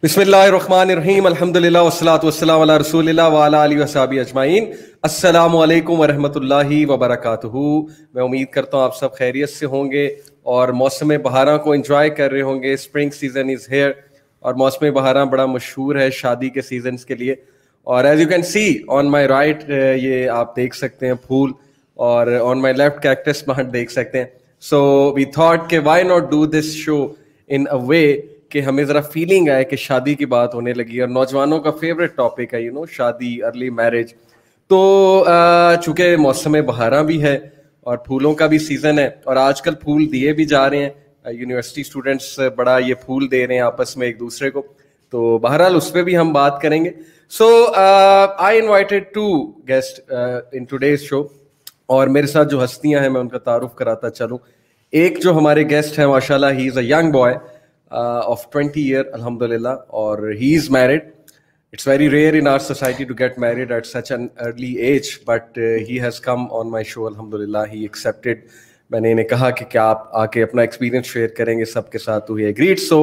बिस्मिल्लाहिर्रहमानिर्रहीम अल्हम्दुलिल्लाह वस्सलातु वस्सलामु अला रसूलिल्लाह व अला आलिहि वसहबिहि अजमाइन। अस्सलामु अलैकुम व रहमतुल्लाहि व बरकातुहू। मैं उम्मीद करता हूँ आप सब खैरियत से होंगे और मौसम बहारा को एंजॉय कर रहे होंगे। स्प्रिंग सीज़न इज़ हेयर और मौसम बहारा बड़ा मशहूर है शादी के सीजन्स के लिए। और as you can see on my right ये आप देख सकते हैं फूल, और on my left cactus plant देख सकते हैं। सो वी थॉट के why not do this show in a way कि हमें ज़रा फीलिंग आए कि शादी की बात होने लगी और नौजवानों का फेवरेट टॉपिक है शादी, अर्ली मैरिज। तो चूँकि मौसम बहारा भी है और फूलों का भी सीज़न है और आजकल फूल दिए भी जा रहे हैं, यूनिवर्सिटी स्टूडेंट्स बड़ा ये फूल दे रहे हैं आपस में एक दूसरे को, तो बहरहाल उस पर भी हम बात करेंगे। So I invited two guest in today's show, और मेरे साथ जो हस्तियां हैं मैं उनका तारुफ कराता चलूँ। एक जो हमारे गेस्ट हैं माशाल्लाह, he is a young boy of 20 year alhamdulillah, or he is married. It's very rare in our society to get married at such an early age, but he has come on my show alhamdulillah. He accepted. मैंने इन्हें कहा कि क्या आप आके अपना experience share करेंगे सबके साथ, तो he agreed. So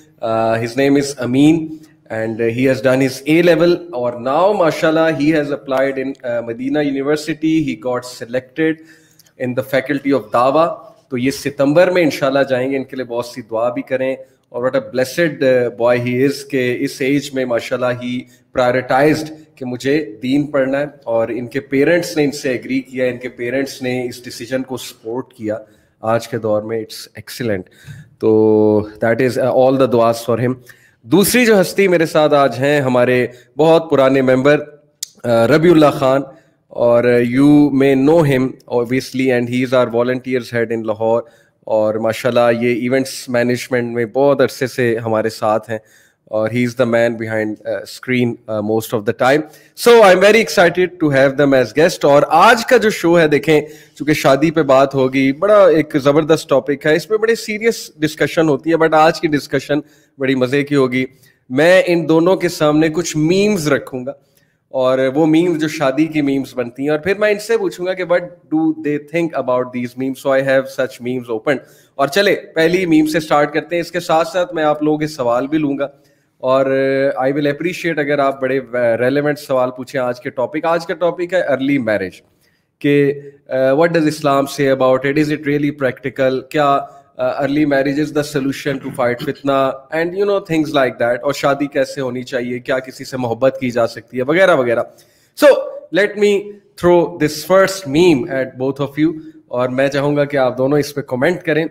his name is Amin and he has done his A level, or now mashallah he has applied in Medina University. He got selected in the faculty of Dawa. तो ये सितंबर में इंशाल्लाह जाएंगे, इनके लिए बहुत सी दुआ भी करें। और what a blessed boy he is के इस एज में माशाल्लाह ही प्रायोरिटाइज्ड कि मुझे दीन पढ़ना है, और इनके पेरेंट्स ने इनसे एग्री किया, इनके पेरेंट्स ने इस डिसीजन को सपोर्ट किया आज के दौर में। It's excellent. तो दैट इज़ ऑल द दुआस फॉर हिम। दूसरी जो हस्ती मेरे साथ आज हैं, हमारे बहुत पुराने मेंबर रबीउल्लाह खान, और you may know him obviously, and he is our volunteers head in Lahore, और माशाल्लाह ये इवेंट्स मैनेजमेंट में बहुत अरसे से हमारे साथ हैं, और he is the man behind screen most of the time. So I am very excited to have them as guest. और आज का जो शो है, देखें चूँकि शादी पे बात होगी, बड़ा एक ज़बरदस्त टॉपिक है, इसमें बड़ी सीरियस डिस्कशन होती है, बट आज की डिस्कशन बड़ी मज़े की होगी। मैं इन दोनों के सामने कुछ मीम्स रखूँगा, और वो मीम्स जो शादी की मीम्स बनती हैं, और फिर मैं इनसे पूछूंगा कि what do they think about these memes. So I have such memes open. और चले पहली मीम से स्टार्ट करते हैं। इसके साथ साथ मैं आप लोगों के सवाल भी लूंगा, और आई विल अप्रिशिएट अगर आप बड़े रेलेवेंट सवाल पूछें आज के टॉपिक। आज का टॉपिक है अर्ली मैरिज के what does Islam say about it, is it really practical, क्या early marriage is the solution to fight फितना, एंड थिंग्स लाइक दैट। और शादी कैसे होनी चाहिए, क्या किसी से मोहब्बत की जा सकती है, वगैरह वगैरह। So let me throw this first meme at both of you, और मैं चाहूंगा कि आप दोनों इस पे कमेंट करें।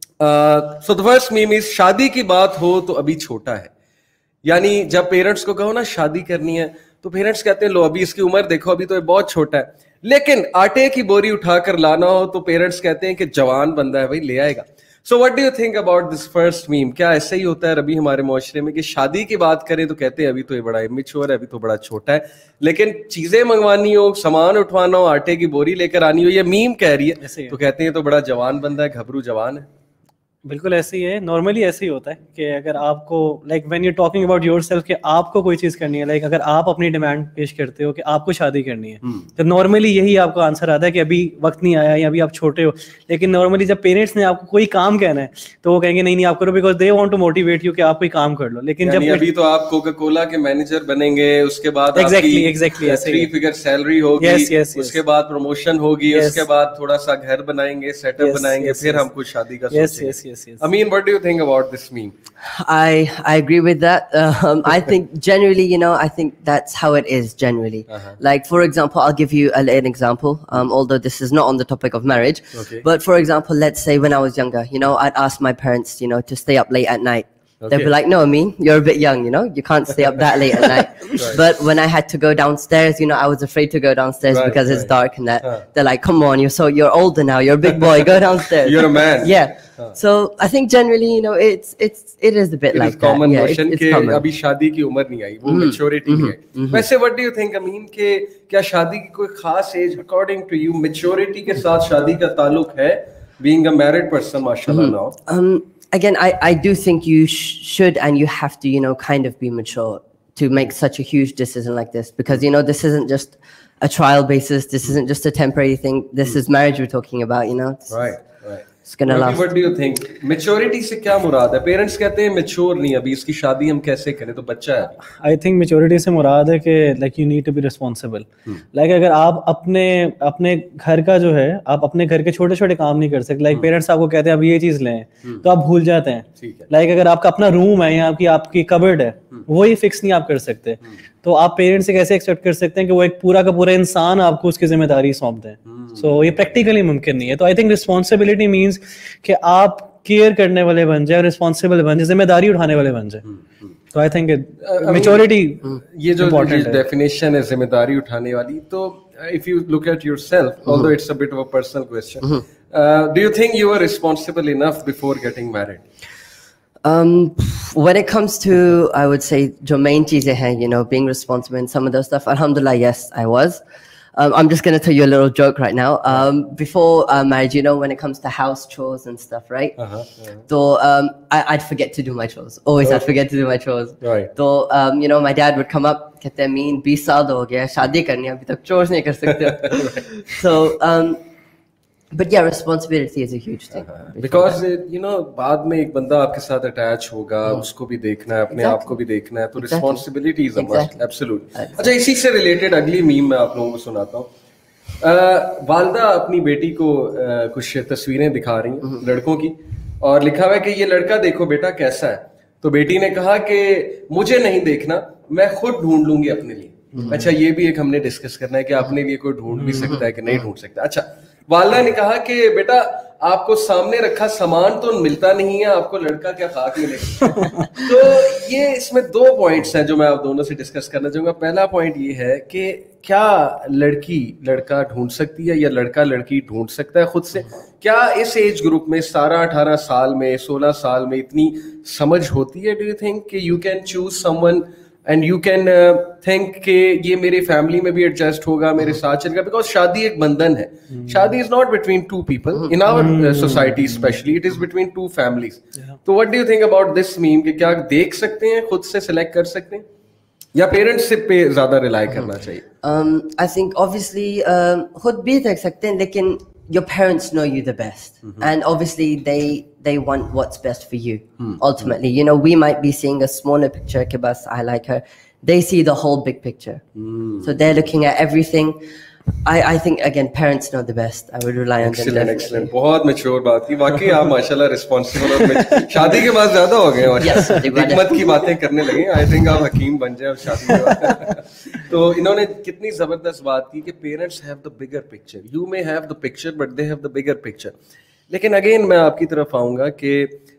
So the first meme is, शादी की बात हो तो अभी छोटा है। यानी जब पेरेंट्स को कहो ना शादी करनी है, तो पेरेंट्स कहते हैं लो अभी इसकी उम्र देखो, अभी तो ये बहुत छोटा है। लेकिन आटे की बोरी उठाकर लाना हो तो पेरेंट्स कहते हैं कि जवान बंदा है भाई, ले आएगा। So what do you think about this first meme? क्या ऐसा ही होता है रबी हमारे मुआशरे में कि शादी की बात करें तो कहते हैं अभी तो ये बड़ा इमेच्योर है, अभी तो बड़ा छोटा है, लेकिन चीजें मंगवानी हो, सामान उठवाना हो, आटे की बोरी लेकर आनी हो, ये मीम कह रही है तो कहते हैं तो बड़ा जवान बंदा है, घबरू जवान है। बिल्कुल ऐसे ही है, नॉर्मली ऐसे ही होता है कि अगर आपको like when you talking about yourself कि आपको कोई चीज़ करनी है, लाइक अगर आप अपनी डिमांड पेश करते हो कि आपको शादी करनी है, तो नॉर्मली यही आपको आंसर आता है कि अभी वक्त नहीं आया या अभी आप छोटे हो। लेकिन नॉर्मली जब पेरेंट्स ने आपको कोई काम कहना है तो वो कहेंगे नहीं नहीं आप करो, because they want to motivate you कि आप कोई काम कर लो। लेकिन जब अभी तो आप कोका कोला के मैनेजर बनेंगे, उसके बाद एग्जैक्टली 3 फिगर सैलरी होगी, उसके बाद प्रमोशन होगी, उसके बाद थोड़ा सा घर बनाएंगे, सेटअप बनाएंगे, फिर हम कुछ शादी का सोचेंगे। I mean, what do you think about this meme? I agree with that. I think generally, I think that's how it is generally. Like, for example, I'll give you an example, although this is not on the topic of marriage. Okay. But for example, let's say when I was younger, I'd ask my parents, to stay up late at night. Okay. They'd be like, no, Amin, you're a bit young, you can't stay up that late at night. Right. But when I had to go downstairs, I was afraid to go downstairs because it's dark and that. They're like, come on, you're older now, you're a big boy, go downstairs. You're a man. Yeah. So I think generally, it is a bit like that. Common notion कि अभी शादी की उम्र नहीं आई, वो maturity नहीं आई। वैसे what do you think, Amin, कि क्या शादी की कोई खास age according to you maturity के साथ शादी का ताल्लुक है? Being a married person, mashallah now. Again, I do think you should and you have to, kind of be mature to make such a huge decision like this, because, this isn't just a trial basis. This isn't just a temporary thing. This is marriage we're talking about, Right. it's gonna last. What do you think? Maturity से क्या मुराद है? Parents कहते हैं mature नहीं अभी, इसकी शादी हम कैसे करें, तो बच्चा है. I think maturity से मुराद है कि like you need to be responsible. Like अगर आप अपने घर का जो है, आप अपने घर के छोटे छोटे काम नहीं कर सकते. Like parents आपको कहते हैं अब ये चीज लें, तो आप भूल जाते हैं. Like अगर आपका अपना रूम है या आपकी कबर्ड है, वही फिक्स नहीं आप कर सकते, तो आप पेरेंट्स से कैसे एक्सपेक्ट कर सकते हैं कि वो एक पूरा का पूरा इंसान आपको उसकी जिम्मेदारी सौंप दें. सो ये प्रैक्टिकली मुमकिन नहीं है. तो आई थिंक रिस्पॉन्सिबिलिटी मीन्स कि आप केयर करने वाले बन जाए, रिस्पॉन्सिबल बन जाए, जिम्मेदारी उठाने वाले बन जाए. तो आई थिंक मैच्योरिटी ये जो डेफिनेशन है जिम्मेदारी उठाने वाली, तो if you look at yourself, although it's a bit of a personal question, do you think you were responsible enough before getting married? When it comes to, I would say, जो main चीजें हैं, you know, being responsible in some of those stuff, alhamdulillah, yes, I was. I'm just going to tell you a little joke right now. Before marriage, you know, when it comes to house chores and stuff, right? So I'd forget to do my chores. Always I'd forget to do my chores. Right. So, you know, my dad would come up, कहते हैं mean 20 साल हो गया शादी करनी है, अभी तक chores नहीं कर सकते. So, but yeah, responsibility is a huge thing. Because you know, बाद में एक बंदा आपके साथ अटैच होगा, उसको भी देखना है, अपने आप को भी देखना है, तो responsibility is a must, absolute. अच्छा, इसी से related अगली मीम मैं आप लोगों को सुनाता हूँ. वालदा अपनी बेटी को कुछ तस्वीरें दिखा रही हैं लड़कों की, और लिखा हुआ है कि ये लड़का देखो बेटा कैसा है. तो बेटी ने कहा कि मुझे नहीं देखना, मैं खुद ढूंढ लूंगी अपने लिए. अच्छा, ये भी एक हमने डिस्कस करना है कि अपने लिए कोई ढूंढ भी सकता है कि नहीं ढूंढ सकता. अच्छा, वालदा ने कहा कि बेटा आपको सामने रखा सामान तो मिलता नहीं है, आपको लड़का क्या खाक मिलेगा. तो ये इसमें दो पॉइंट्स हैं जो मैं आप दोनों से डिस्कस करना चाहूंगा. पहला पॉइंट ये है कि क्या लड़की लड़का ढूंढ सकती है या लड़का लड़की ढूंढ सकता है खुद से? क्या इस एज ग्रुप में 17-18 साल में 16 साल में इतनी समझ होती है? डू यू थिंक कि you can choose someone and you can think कि ये मेरे फैमिली में भी एडजस्ट होगा, मेरे साथ चलेगा? बिकॉज शादी एक बंधन है. शादी is not between two people in our society specially, it is between two families. तो what do you think about this meme कि क्या देख सकते हैं, खुद से सिलेक्ट कर सकते हैं, या पेरेंट्स पे ज्यादा रिलाई करना चाहिए? I think obviously खुद भी देख सकते हैं, लेकिन your parents know you the best, and obviously they want what's best for you. Ultimately, you know, we might be seeing a smaller picture ke bas I like her, they see the whole big picture. So they're looking at everything. I think again parents know the best. I would rely on them. Excellent. बहुत mature बात की. वाकई आप माशाल्लाह responsible और शादी के बाद ज्यादा हो गए, हिकमत की बातें करने लगे. आई थिंक आप हकीम बन जाए शादी के बाद. तो इन्होंने कितनी जबरदस्त बात की कि parents have the bigger picture. You may have the picture but they have the bigger picture. लेकिन अगेन मैं आपकी तरफ आऊंगा कि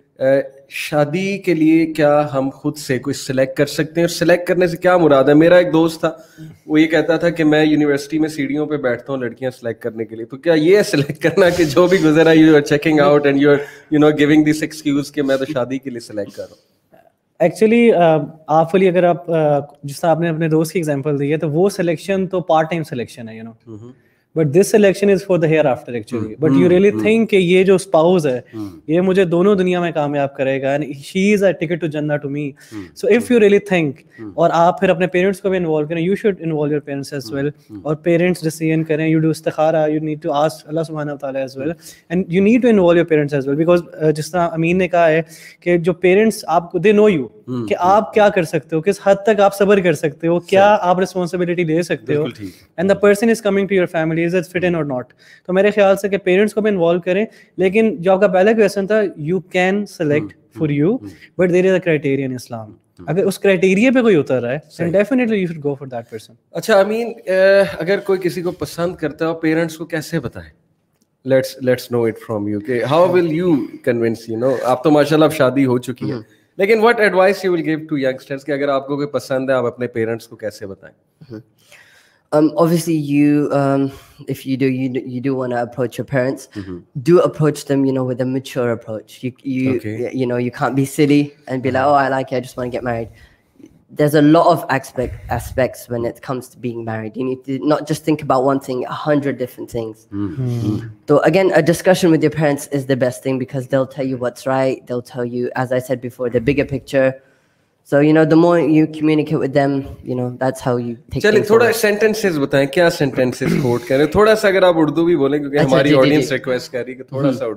शादी के लिए क्या हम खुद से कोई सिलेक्ट कर सकते हैं? और सिलेक्ट करने से क्या मुराद है? मेरा एक दोस्त था, वो ये कहता था कि मैं यूनिवर्सिटी में सीढ़ियों पे बैठता हूँ लड़कियां सिलेक्ट करने के लिए. तो क्या ये सिलेक्ट करना कि जो भी गुजरा you are checking out and you know giving this excuse कि मैं तो शादी के लिए सिलेक्ट कर रहा हूँ? एक्चुअली आप वाली अगर आप जिस तरह आपने अपने दोस्त की एग्जांपल दी है, तो वो सिलेक्शन तो पार्ट टाइम सिलेक्शन है, you know. But this selection is for the hereafter actually. But you really think कि ये जो स्पाउस है ये मुझे दोनों दुनिया में कामयाब करेगा, and she is a ticket to जन्नत to me. So if you really think, और आप फिर अपने पेरेंट्स को भी इन्वॉल्व करें, you should involve your parents as well, और पेरेंट्स डिसीजन करें. यू डू इस्तिखारा, यू नीड टू आस्क अल्लाह सुब्हानहू व तआला as well, and you need to involve your parents as well. Because जिस तरह अमीन ने कहा है कि जो पेरेंट्स आपको दे नो यू कि आप क्या कर सकते हो, किस हद तक आप सब्र कर सकते हो, क्या आप रिस्पॉन्सिबिलिटी ले सकते हो, and the person is coming to your family, is it fit in or not. तो मेरे ख्याल से कि पेरेंट्स को भी इन्वॉल्व करें. लेकिन जो आपका पहला क्वेश्चन था, you can select for you, but there is a criteria in Islam. अगर उस क्राइटेरिया पे कोई उतर रहा है, then definitely you should go for that person. अच्छा अमीन, अगर कोई किसी को पसंद करता हो, पेरेंट्स को कैसे बताएं? Let's know it from you. Okay, how will you convince? You know, आप तो माशाल्लाह अब शादी हो चुकी है, लेकिन what advice you will give to youngsters कि अगर आपको कोई पसंद है, आप अपने पेरेंट्स को कैसे बताएं? Obviously if you do want to approach your parents, do approach them, you know, with a mature approach. You know, you can't be silly and be like, oh, I like you, I just want to get married. There's a lot of aspects when it comes to being married. You need to not just think about one thing, 100 different things. So again, a discussion with your parents is the best thing, because they'll tell you what's right. They'll tell you, as I said before, the bigger picture. So, you know, the more you communicate with them, you know, that's how you take things. चलिए थोड़ा sentences बताएं, क्या sentences coat करें? थोड़ा सा अगर आप उर्दू भी बोलें, क्योंकि हमारी ऑडियंस रिक्वेस्ट कर रही है कि थोड़ा सा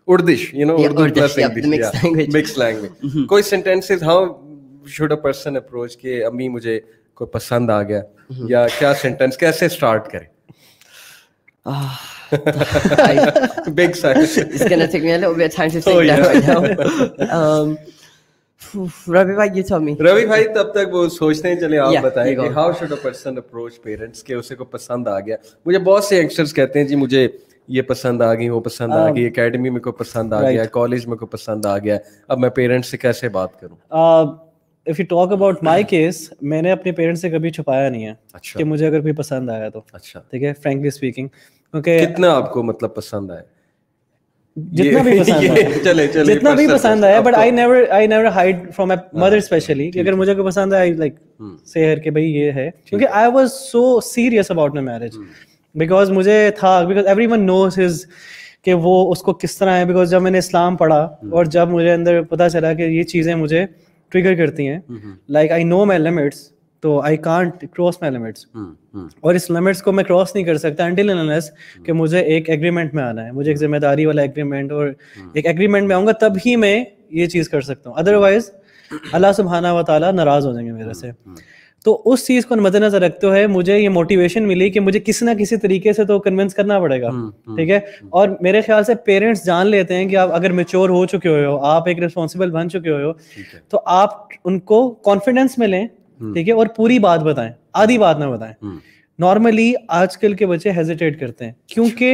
Urdish, you know, Yeah, Urdu Urdish, plus yeah, English, the mixed language. Mixed language. कोई sentences, how should a person approach कि अम्मी मुझे कोई पसंद आ गया, या क्या sentence कैसे start करें? Big silence. It's gonna take me a little bit of time to think that right now. Ravi bhai, you tell me. Ravi भाई तब तक वो सोचते हैं, चले आप Yeah, बताएं you कि go. how should a person approach parents के उसे को पसंद आ गया. मुझे बहुत से यंगस्टर्स कहते हैं जी मुझे ये पसंद आ गई, वो पसंद आ गई, एकेडमी में को पसंद आ गया, कॉलेज में को पसंद आ गया, अब मैं पेरेंट्स से कैसे बात करूं? If you talk about my case, मैंने अपने पेरेंट्स से कभी छुपाया नहीं है अच्छा. कि मुझे अगर कोई पसंद आया तो. अच्छा. ठीक है, फ्रैंकली स्पीकिंग, क्योंकि कितना आपको मतलब पसंद आया? जितना भी पसंद आया, चले जितना भी पसंद आया, but I never hide from my mother specially कि अगर मुझे कोई पसंद आया, लाइक से हर के भाई ये है, क्योंकि I was so serious about my marriage, because मुझे था, बिकॉज एवरीवन नोस हिज कि वो उसको किस तरह है. बिकॉज जब मैंने इस्लाम पढ़ा और जब मुझे अंदर पता चला कि ये चीज़ें मुझे ट्रिगर करती हैं, like I know my limits, तो I can't cross my limits, और इस लिमिट्स को मैं क्रॉस नहीं कर सकता अनटिल अनलेस कि मुझे एक एग्रीमेंट में आना है, मुझे एक जिम्मेदारी वाला एग्रीमेंट, और एक एग्रीमेंट में आऊँगा तब ही मैं ये चीज़ कर सकता हूँ. अदरवाइज अल्लाह सुब्हाना व तआला नाराज़ हो जाएंगे मेरे से. तो उस चीज़ को मद्देनजर रखते हुए मुझे ये मोटिवेशन मिली कि मुझे किसी ना किसी तरीके से तो कन्विंस करना पड़ेगा. ठीक है, और मेरे ख्याल से पेरेंट्स जान लेते हैं कि आप अगर मैच्योर हो चुके हो, आप एक रिस्पॉन्सिबल बन चुके हो, तो आप उनको कॉन्फिडेंस में लें. ठीक है, और पूरी बात बताएं, आधी बात ना बताएं. नॉर्मली आजकल के बच्चे हेजिटेट करते हैं क्योंकि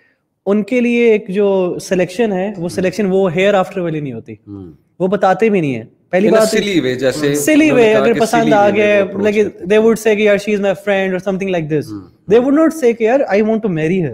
उनके लिए एक जो सिलेक्शन है, वो सिलेक्शन वो हेयर आफ्टर वाली नहीं होती, वो बताते भी नहीं है. पहली बात सिली वे, जैसे सिली वे, अगर पसंद आ गया, लाइक दे वुड से कि यार she is my friend or something like this, they would not say कि यार I want to marry her,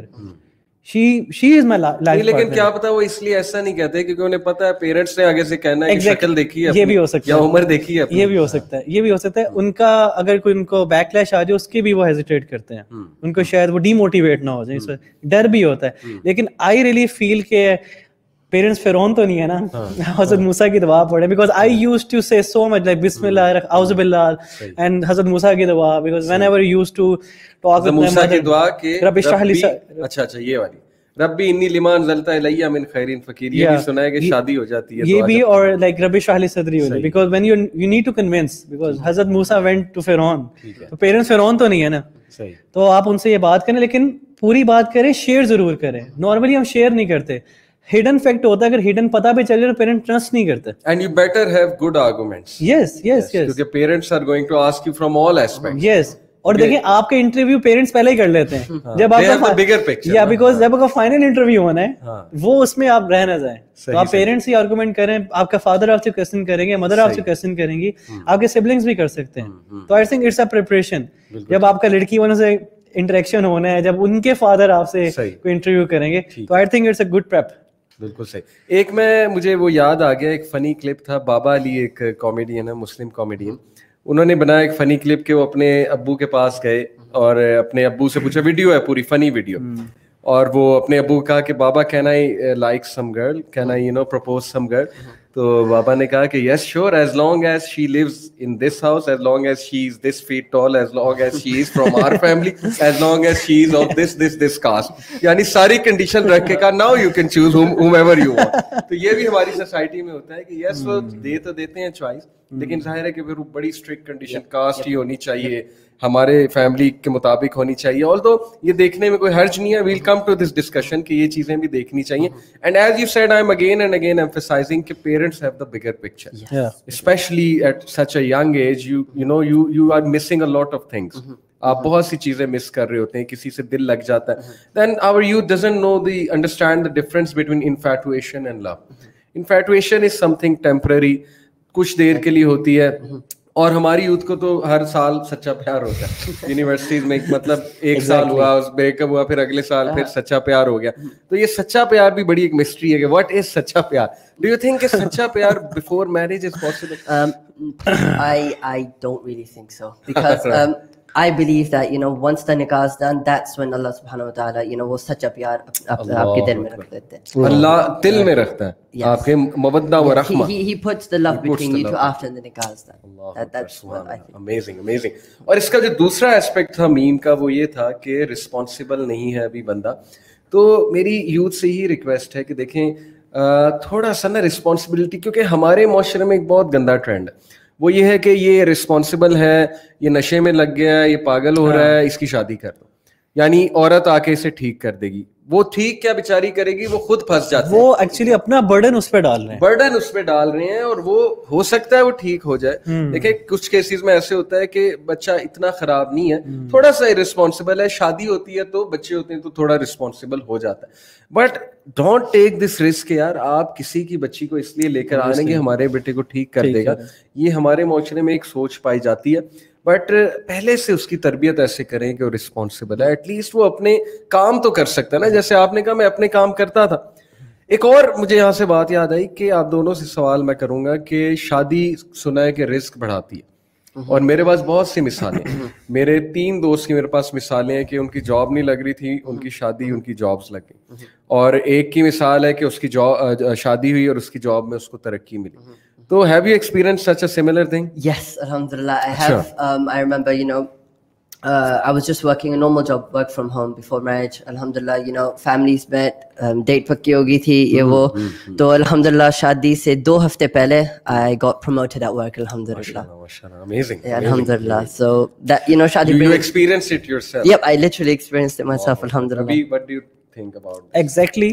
she is my life partner. लेकिन क्या पता वो इसलिए ऐसा नहीं कहते क्योंकि उन्हें पता है पेरेंट्स ने आगे से कहना है कि शक्ल देखी है, ये भी हो सकता है, या उम्र देखी है, ये भी हो सकता है, ये भी हो सकता है. उनका अगर कोई उनको बैकलैश आ जाए उसके भी वो हेजिटेट करते हैं, उनको शायद वो डीमोटिवेट ना हो जाए, इसमें डर भी होता है. लेकिन आई रियली फील के पेरेंट्स फिरौन तो नहीं है ना, हज़रत मूसा की दुआ पढ़े, because I used to say so much like बिस्मिल्लाह औज़ु बिल्लाह एंड हज़रत मूसा की दुआ, because whenever used to talk with मूसा की दुआ के रब्बी इश्रह ली, अच्छा ये वाली रब्बी इन्नी लिमान ज़लता इलैया मिन खैरिन फकीर, ये भी सुना है कि शादी हो जाती है ये भी, और लाइक रब्बी इश्रह ली सदरी वाली, because when you need to convince, because हज़रत मूसा वेंट टू फिरौन, तो पेरेंट्स फिरौन तो नहीं है ना. तो आप उनसे ये बात करें, लेकिन पूरी बात करें, शेयर जरूर करें. नॉर्मली हम शेयर नहीं करते, हिडन फैक्ट होता है, अगर हिडन पता भी चले तो पेरेंट ट्रस्ट नहीं करते. And you better have good arguments. Yes क्योंकि parents are going to ask you from all aspects. Yes, और देखें आपके इंटरव्यू पेरेंट्स पहले ही कर लेते हैं. जब आपका बिगर पिक्चर, या बिकॉज जब आपका फाइनल इंटरव्यू होना है, वो उसमें आप रह ना जाए, तो आप पेरेंट्स ही आर्गुमेंट करें, आपका फादर आपसे क्वेश्चन करेंगे, मदर आपसे क्वेश्चन करेंगी, आपके सिबलिंग्स भी कर सकते हैं. तो I think it's a preparation. जब आपका लड़की वालों से इंटरेक्शन होना है, जब उनके फादर आपसे कोई इंटरव्यू करेंगे, तो I think it's a good prep. बिल्कुल सही. एक मुझे वो याद आ गया, एक फनी क्लिप था. बाबा अली एक कॉमेडियन है, मुस्लिम कॉमेडियन, उन्होंने बनाया एक फनी क्लिप के वो अपने अब्बू के पास गए और अपने अब्बू से पूछा, वीडियो है पूरी फनी वीडियो, और वो अपने अब्बू को कहा कि बाबा can I like some girl, can I propose some girl. तो बाबा ने कहा कि yes sure, as long as she lives in this house, as long as she is this feet tall, as long as she is from our family, as long as she is of this caste. यानी सारी condition रख के कहा now you can choose whomever you want. तो ये भी हमारी society में होता है कि यस वो दे तो देते हैं चॉइस, लेकिन जाहिर है कि फिर बड़ी स्ट्रिक्ट कंडीशन, कास्ट ही होनी चाहिए, हमारे फैमिली के मुताबिक होनी चाहिए. ऑल्दो ये देखने में कोई हर्ज नहीं है, we'll come to this discussion कि ये चीजें भी देखनी चाहिए. And as you said, I am again and again emphasizing कि parents have the bigger picture, specially at such a young age. You are missing a lot of things. आप बहुत सी चीजें मिस कर रहे होते हैं, किसी से दिल लग जाता है. Then our youth doesn't know the understand the difference between infatuation and love. Infatuation is something temporary, कुछ देर के लिए होती है, और हमारी यूथ को तो हर साल सच्चा प्यार होता है. यूनिवर्सिटीज में मतलब एक साल हुआ, उस ब्रेकअप हुआ, फिर अगले साल फिर सच्चा प्यार हो गया. तो ये सच्चा प्यार भी बड़ी एक मिस्ट्री है कि व्हाट इज सच्चा प्यार. डू यू थिंक सच्चा प्यार before marriage is possible? I don't really think so, because I believe that once the nikah is done, that's when Allah subhanahu wa ta'ala वो सच्चा प्यार आपके दिल में रख देते हैं. अल्लाह दिल में रखता है, आपके मवद्दा व रहमा. He puts the love between you two after the nikah is done. That's what I think. Amazing. और इसका जो दूसरा एस्पेक्ट था मीम का, वो ये था कि रिस्पॉन्सिबल नहीं है अभी बंदा. तो मेरी यूथ से ही रिक्वेस्ट है कि देखें, تھوڑا سا نا رسپانسبلٹی, کیونکہ ہمارے معاشرے میں ایک بہت گندا ٹرینڈ ہے, وہ یہ ہے کہ یہ رسپانسبل ہے, یہ نشے میں لگ گیا ہے, یہ پاگل ہو رہا ہے, اس کی شادی کر دو. یعنی عورت آ کے اسے ٹھیک کر دے گی. وہ ٹھیک کیا بیچاری کرے گی, وہ خود پھنس جاتی ہے. وہ ایکچولی اپنا برڈن اس پہ ڈال رہے ہیں, اور وہ ہو سکتا ہے وہ ٹھیک ہو جائے. دیکھیں کچھ کیسز میں ایسے ہوتا ہے کہ بچہ اتنا خراب نہیں ہے, تھوڑا سا رسپانسبل ہے, شادی ہوتی ہے تو بچے ہوتے ہیں تو تھوڑا رسپانسبل ہو جاتا ہے. But don't take this risk یار, آپ کسی کی بچی کو اس لیے لے کر آنے گے ہمارے بیٹے کو ٹھیک کر دے گا. یہ ہمارے معاشرے میں ایک سوچ پائی جاتی ہے. بٹ پہلے سے اس کی تربیت ایسے کریں کہ وہ رسپانسبل ہے, ایٹ لیسٹ وہ اپنے کام تو کر سکتا ہے نا. جیسے آپ نے کہا میں اپنے کام کرتا تھا. ایک اور مجھے یہاں سے بات یاد آئی کہ آپ دونوں سے سوال میں کروں گا کہ شادی سنا ہے کہ رزق بڑھاتی ہے, اور میرے پاس بہت سی مثالیں, میرے 3 دوست کی میرے پاس مثالیں ہیں کہ ان کی جاب نہیں لگ رہی تھی, ان کی شادی, ان کی جابز لگ گئی. اور ایک کی مثال ہے کہ اس کی شادی ہوئی اور اس کی جاب میں اس کو ترقی ملی. So have you experienced such a similar thing? Yes, alhamdulillah, I have. I remember, I was just working a normal job, work from home before marriage. Alhamdulillah, families met, date pakki ho gayi thi, ye wo. To alhamdulillah, shaadi se 2 hafte pehle, I got promoted at work, alhamdulillah. MashaAllah, amazing. Yeah, alhamdulillah. So that, shaadi. You experienced it yourself? Yep, I literally experienced it myself, alhamdulillah. Abhi, what do you think about this? Exactly.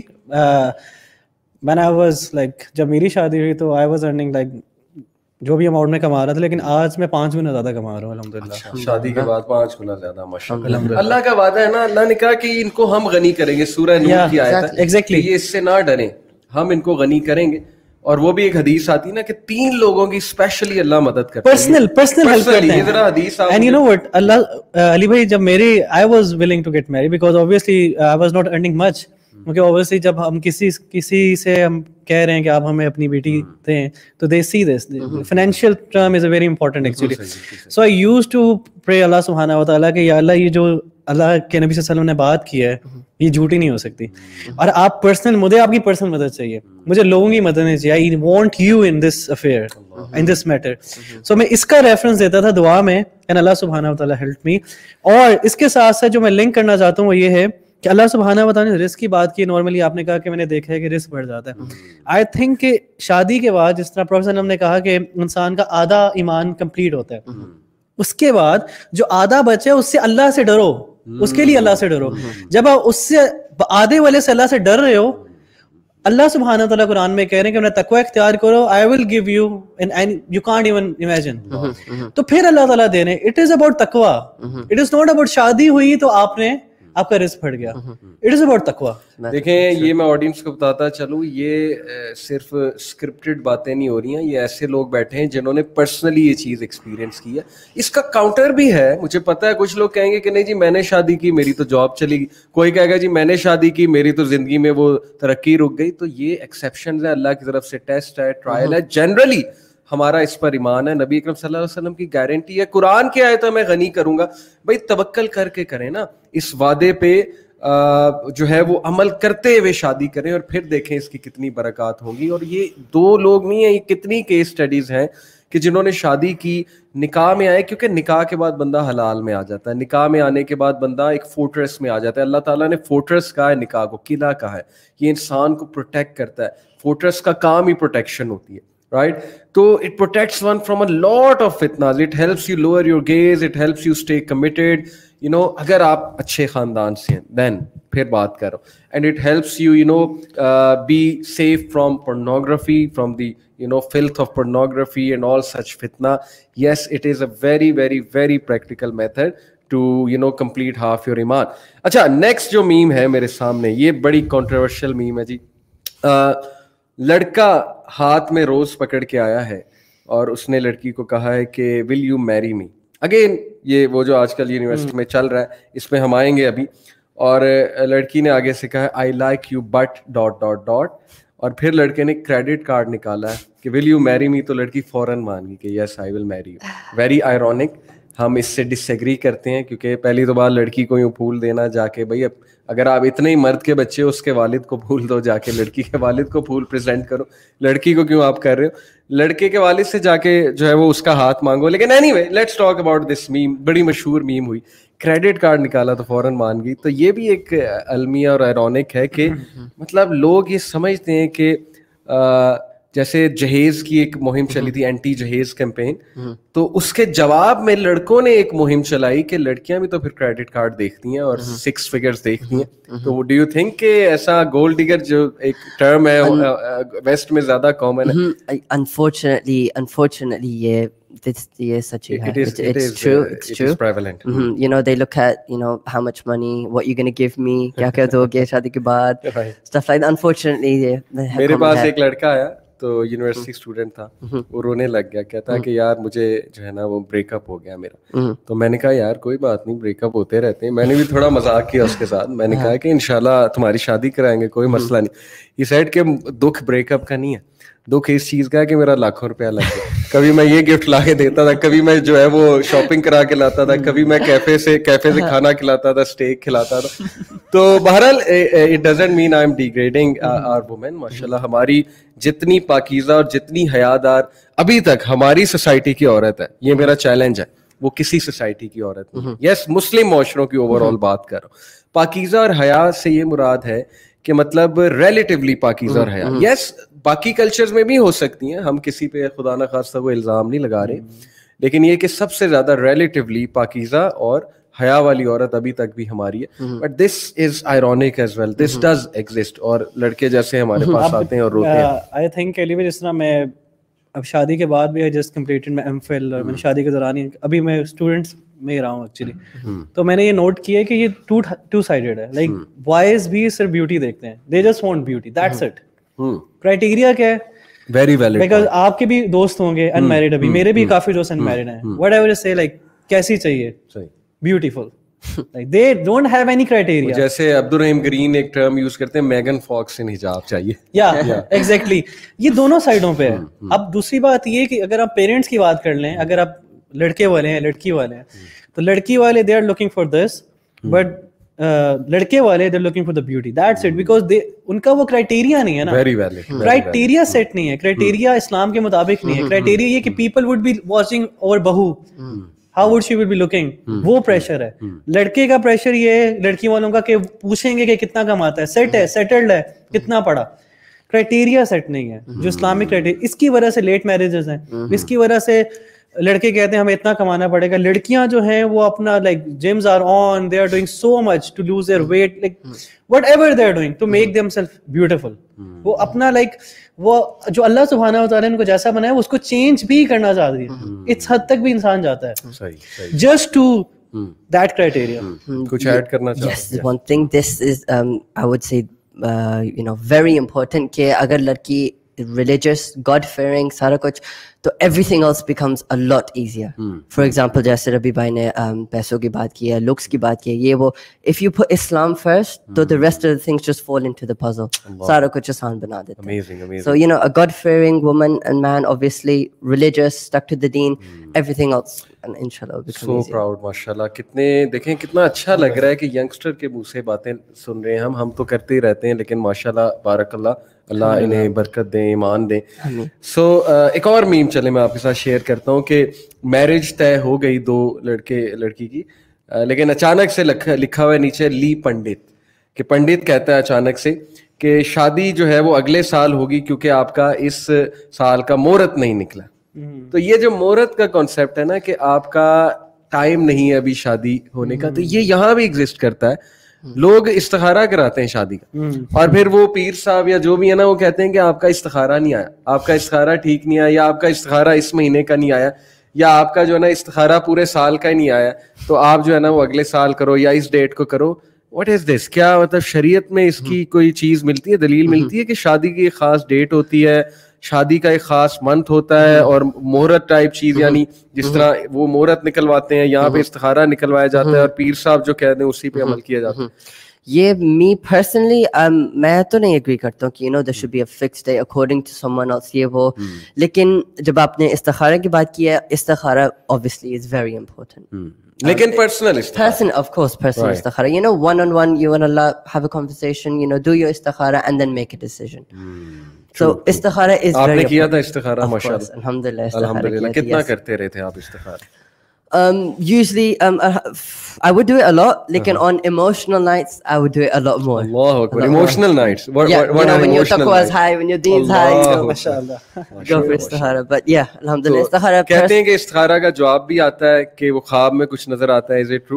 When I was like, جب میری شادی ہوئی تو I was earning like جو بھی amount میں کما رہا تھا, لیکن آج میں 5 گنا زیادہ کما رہا ہوں الحمدللہ. شادی کے بعد 5 گنا زیادہ, ماشاءاللہ. اللہ کا وعدہ ہے نا, اللہ نے کہا کہ ان کو ہم غنی کریں گے. سورہ نور کی آیت ہے, ایگزیکٹلی, یہ اس سے نہ ڈریں, ہم ان کو غنی کریں گے. اور وہ بھی ایک حدیث آتی ہے نا کہ 3 لوگوں کی اسپیشلی اللہ مدد کرتا ہے, پرسنل ہیلپ کرتے ہیں. یہ ذرا حدیث اینڈ یو نو وٹ, اللہ علی بھائی, جب میری I was willing to get married because obviously I was not earning much. کیونکہ اوبویسلی جب ہم کسی سے ہم کہہ رہے ہیں کہ آپ ہمیں اپنی بیٹی دیں تو they see this financial term is a very important actually. So I use to pray اللہ سبحانہ و تعالیٰ کہ یا اللہ, یہ جو اللہ کے نبی صلی اللہ علیہ وسلم نے بات کی ہے یہ جھوٹی نہیں ہو سکتی, اور آپ پرسنل, مجھے آپ کی پرسنل مدد چاہیے, مجھے لوگوں کی مدد نہیں چاہیے. I want you in this affair, in this matter. So میں اس کا ریفرنس دیتا تھا دعا میں, اینڈ اللہ سبحانہ و تعالیٰ ہیلپ می. اور اس کے ساتھ ساتھ جو میں لنک کرنا چاہتا ہوں وہ یہ ہے کہ اللہ سبحانہ و تعالیٰ نے رزق کی بات کی. نارملی آپ نے کہا کہ میں نے دیکھا ہے کہ رزق بڑھ جاتا ہے. آئی تھنک کہ شادی کے بعد جس طرح پروفیسر نے کہا کہ انسان کا آدھا ایمان کمپلیٹ ہوتا ہے, اس کے بعد جو آدھا بچے اس سے اللہ سے ڈرو, اس کے لیے اللہ سے ڈرو. جب آپ اس سے آدھے والے سے اللہ سے ڈر رہے ہو, اللہ سبحانہ و تعالیٰ قرآن میں کہہ رہے ہیں کہ انہیں تقوی اختیار کرو, I will give you and you can't even imagine. تو پھر اللہ تعالیٰ دے رہے ہیں, اٹ از اباؤٹ تقوی, اٹ از ناٹ اباؤٹ شادی ہوئی تو آپ کا رزق پھٹ گیا. اٹ از اباؤٹ تقوی. دیکھیں یہ میں آڈینس کو بتاتا چلوں, یہ صرف اسکرپٹڈ باتیں نہیں ہو رہی ہیں, یہ ایسے لوگ بیٹھے ہیں جنہوں نے پرسنلی یہ چیز ایکسپیرینس کی ہے. اس کا کاؤنٹر بھی ہے, مجھے پتا ہے کچھ لوگ کہیں گے کہ نہیں جی میں نے شادی کی میری تو جاب چلی گئی, کوئی کہے گا جی میں نے شادی کی میری تو زندگی میں وہ ترقی رک گئی. تو یہ ایکسیپشنز ہیں, اللہ کی طرف سے ٹیسٹ ہے, ٹرائل ہے. جنرلی ہمارا اس پر ایمان ہے, نبی اکرم صلی اللہ علیہ وسلم کی گارنٹی ہے, قرآن کی آیت ہے میں غنی کروں گا. بھائی توکل کر کے کریں نا, اس وعدے پہ جو ہے وہ عمل کرتے ہوئے شادی کریں, اور پھر دیکھیں اس کی کتنی برکات ہوں گی. اور یہ 2 لوگ نہیں ہیں, یہ کتنی کیس اسٹڈیز ہیں کہ جنہوں نے شادی کی, نکاح میں آئے, کیونکہ نکاح کے بعد بندہ حلال میں آ جاتا ہے, نکاح میں آنے کے بعد بندہ ایک فورٹریس میں آ جاتا ہے. اللہ تعالیٰ نے فورٹریس کہا ہے نکاح کو, قلعہ کہا ہے, یہ انسان کو پروٹیکٹ کرتا ہے. فورٹریس کا کام ہی پروٹیکشن ہوتی ہے, right? So it protects one from a lot of fitnas. It helps you lower your gaze, it helps you stay committed. اگر آپ اچھے خاندان سے ہیں then پھر بات کرو, and it helps you be safe from pornography, from the filth of pornography and all such fitna. Yes, it is a very very very practical method to complete half your iman. اچھا next جو meme ہے میرے سامنے, یہ بڑی controversial میم ہے جی. لڑکا ہاتھ میں روز پکڑ کے آیا ہے اور اس نے لڑکی کو کہا ہے کہ ول یو میری می. اگین یہ وہ جو آج کل یونیورسٹی میں چل رہا ہے, اس میں ہم آئیں گے ابھی. اور لڑکی نے آگے سے کہا ہے آئی لائک یو بٹ ... اور پھر لڑکے نے کریڈٹ کارڈ نکالا ہے کہ ول یو میری می, تو لڑکی فوراً مان گئی کہ یس آئی ول میری یو. Very ironic. ہم اس سے ڈس ایگری کرتے ہیں, کیونکہ پہلی تو بات لڑکی کو یوں پھول دینا جا کے, بھائی اگر آپ اتنے ہی مرد کے بچے اس کے والد کو پھول دو جا کے, لڑکی کے والد کو پھول پریزنٹ کرو, لڑکی کو کیوں آپ کر رہے ہو, لڑکے کے والد سے جا کے جو ہے وہ اس کا ہاتھ مانگو. لیکن anyway let's talk about this meme, بڑی مشہور میم ہوئی, کریڈٹ کارڈ نکالا تو فوراً مان گئی. تو یہ بھی ایک المیہ اور آئرونک ہے کہ مطلب لوگ یہ سمجھتے ہیں کہ جیسے جہیز کی ایک مہم چلی تھی, اینٹی جہیز کیمپین, تو اس کے جواب میں لڑکوں نے ایک مہم چلائی کہ لڑکیاں بھی تو پھر کریڈٹ کارڈ دیکھتی ہیں اور 6 figures دیکھتی ہیں. تو ڈو یو تھنک کہ ایسا گولڈ ڈگر جو ایک ٹرم ہے ویسٹ میں زیادہ کامن ہے؟ Unfortunately, یہ سچ ہے. It's true. It's prevalent. You know, they look at, you know, how much money, what you're going to give me, کیا دو گے شادی کے بعد, stuff like that. Unfortunately, میرے پاس ایک لڑکا آیا تو یونیورسٹی اسٹوڈنٹ تھا, وہ رونے لگ گیا, کہتا کہ یار مجھے جو ہے نا وہ بریک اپ ہو گیا میرا. تو میں نے کہا یار کوئی بات نہیں, بریک اپ ہوتے رہتے ہیں. میں نے بھی تھوڑا مذاق کیا اس کے ساتھ, میں نے کہا کہ انشاءاللہ تمہاری شادی کرائیں گے, کوئی مسئلہ نہیں. یہ سیٹ کہ دکھ بریک اپ کا نہیں ہے, دکھ اس چیز کا ہے کہ میرا لاکھوں روپیہ لگ گیا. کبھی میں یہ گفٹ لا کے دیتا تھا, کبھی میں جو ہے وہ شاپنگ کرا کے لاتا تھا, کبھی میں کیفے سے کھانا کھلاتا تھا, اسٹیک کھلاتا تھا. تو بہرحال it doesn't mean I am degrading our women. ماشاءاللہ ہماری جتنی پاکیزہ اور جتنی حیادار ابھی تک ہماری سوسائٹی کی عورت ہے, یہ میرا چیلنج ہے, وہ کسی سوسائٹی کی عورت نہیں. یس, مسلم معاشروں کی اوور آل بات کر رہا ہوں. پاکیزہ اور حیا سے یہ مراد ہے کہ مطلب ریلیٹیولی پاکیزہ اور حیا. یس, باقی کلچرز میں بھی ہو سکتی ہیں, ہم کسی پہ خدا نہ خواستہ وہ الزام نہیں لگا رہے, لیکن یہ کہ سب سے زیادہ ریلیٹیولی پاکیزہ اور حیا والی عورت ابھی تک بھی ہماری ہے. But this is ironic as well, this does exist, اور لڑکے جیسے ہمارے پاس آتے ہیں اور روتے ہیں. آئی تھنک کہ جس طرح میں اب شادی کے بعد بھی جسٹ کمپلیٹڈ میں ایم فل, اور میں نے شادی کے دوران ہی ابھی میں اسٹوڈنٹس میں رہا ہوں ایکچولی, تو میں نے یہ نوٹ کیا ہے کہ یہ ٹو سائڈیڈ ہے. لائک بوائز بھی صرف بیوٹی دیکھتے ہیں, they just want beauty, that's it. Criteria کیا ہے؟ Very valid. بیکاز آپ کے بھی دوست ہوں گے ان میرڈ, ابھی میرے بھی کافی دوست ان میرڈ ہیں. وٹ ایور سے لائک کیسی چاہیے, beautiful. Like they don't have any criteria. جیسے عبدالرحیم گرین ایک ٹرم یوز کرتے ہیں, میگن فاکس ان حجاب چاہیے. ایگزیکٹلی, یہ دونوں سائڈوں پہ ہے. اب دوسری بات یہ کہ اگر آپ پیرنٹس کی بات کر لیں, اگر آپ لڑکے والے ہیں لڑکی والے ہیں, تو لڑکی والے they are looking for this, but لڑکے والے they are looking for the beauty. That's it. Because ان کا وہ کرائٹیریا نہیں ہے نا, کرائٹیریا سیٹ نہیں ہے, کرائٹیریا اسلام کے مطابق نہیں ہے. کرائٹیریا یہ کہ پیپل وڈ بی واچنگ اور بہو, how would she will be looking, وہ پریشر ہے. لڑکے کا پریشر یہ ہے لڑکی والوں کا کہ پوچھیں گے کہ کتنا کماتا ہے, سیٹ ہے, سیٹلڈ ہے, کتنا پڑھا. کرائٹیریا سیٹ نہیں ہے جو اسلامک کرائٹیریا. اس کی وجہ سے لیٹ میرجز ہیں, اس کی وجہ سے لڑکے کہتے ہیں ہمیں اتنا کمانا پڑے گا. لڑکیاں جو ہیں وہ اپنا like gyms are on, they are doing so much to lose their weight, like whatever they are doing to make them self beautiful. وہ اپنا لائک وہ جو اللہ سبحانہ و تعالیٰ نے ان کو جیسا بنایا اس کو چینج بھی کرنا چاہتی ہے. اس حد تک بھی انسان جاتا ہے جسٹ ٹو دیٹ کرائٹیریا. کچھ ایڈ کرنا چاہتے ہیں؟ Yes, one thing, this is I would say you know very important کہ اگر لڑکی religious, God fearing, سارا کچھ, تو everything else becomes a lot easier. For example, جیسے ربی بھائی نے پیسوں کی بات کی ہے, looks کی بات کی ہے, یہ وہ, if you put Islam first, تو the rest of the things just fall into the puzzle. سارا کچھ آسان بنا دیتا ہے. So you know, a God fearing woman and man, obviously religious, stuck to the deen, everything else and inshallah will become easier. So proud, mashallah. کتنے دیکھیں کتنا اچھا لگ رہا ہے کہ ینگسٹر کے منہ سے باتیں سن رہے ہیں. ہم تو کرتے ہی رہتے ہیں, لیکن ماشاءاللہ بارک اللہ, اللہ انہیں برکت دیں, ایمان دیں. سو ایک اور میم چلے میں آپ کے ساتھ شیئر کرتا ہوں کہ میرج طے ہو گئی دو لڑکے لڑکی کی, لیکن اچانک سے لکھا ہوا ہے نیچے لی پنڈت, کہ پنڈت کہتا ہے اچانک سے کہ شادی جو ہے وہ اگلے سال ہوگی کیونکہ آپ کا اس سال کا مہورت نہیں نکلا. تو یہ جو مہورت کا کانسیپٹ ہے نا کہ آپ کا ٹائم نہیں ہے ابھی شادی ہونے کا, تو یہ یہاں بھی ایگزسٹ کرتا ہے. لوگ استخارہ کراتے ہیں شادی کا, اور پھر وہ پیر صاحب یا جو بھی ہے نا وہ کہتے ہیں کہ آپ کا استخارہ نہیں آیا, آپ کا استخارہ ٹھیک نہیں آیا, یا آپ کا استخارہ اس مہینے کا نہیں آیا, یا آپ کا جو ہے نا استخارہ پورے سال کا ہی نہیں آیا, تو آپ جو ہے نا وہ اگلے سال کرو یا اس ڈیٹ کو کرو. What is this? کیا مطلب شریعت میں اس کی کوئی چیز ملتی ہے, دلیل ملتی ہے کہ شادی کی ایک خاص ڈیٹ ہوتی ہے, شادی کا ایک خاص منتھ ہوتا ہے, اور مہورت ٹائپ چیز, یعنی جس طرح وہ مہورت نکلواتے ہیں یہاں پہ استخارہ نکلوایا جاتا ہے, اور پیر صاحب جو کہہ دیں اسی پہ عمل کیا جاتا ہے. یہ می پرسنلی میں تو نہیں اگری کرتا ہوں کہ there should be a fixed day according to someone else, یہ وہ. لیکن جب آپ نے استخارہ کی بات کی ہے, استخارہ obviously is very important. لیکن personal of course personal استخارہ, you know, one on one, you and Allah have a conversation, you know, do your استخارہ and then make a decision. So استخارہ is آپ نے کیا تھا استخارہ؟ ماشاءاللہ الحمدللہ. کتنا کرتے رہے تھے آپ استخارہ؟ Usually, I would do it a lot. Like on emotional nights, I would do it a lot more. Allahu Akbar. Emotional nights. What Yeah, are when your emotional taqwa is nights? high, when your deen's high, Allahu mashallah. go for istikhara. But yeah, alhamdulillah, istikhara. کہتے ہیں کہ استخارہ کا جواب بھی آتا ہے کہ وہ خواب میں کچھ نظر آتا ہے. Is it true?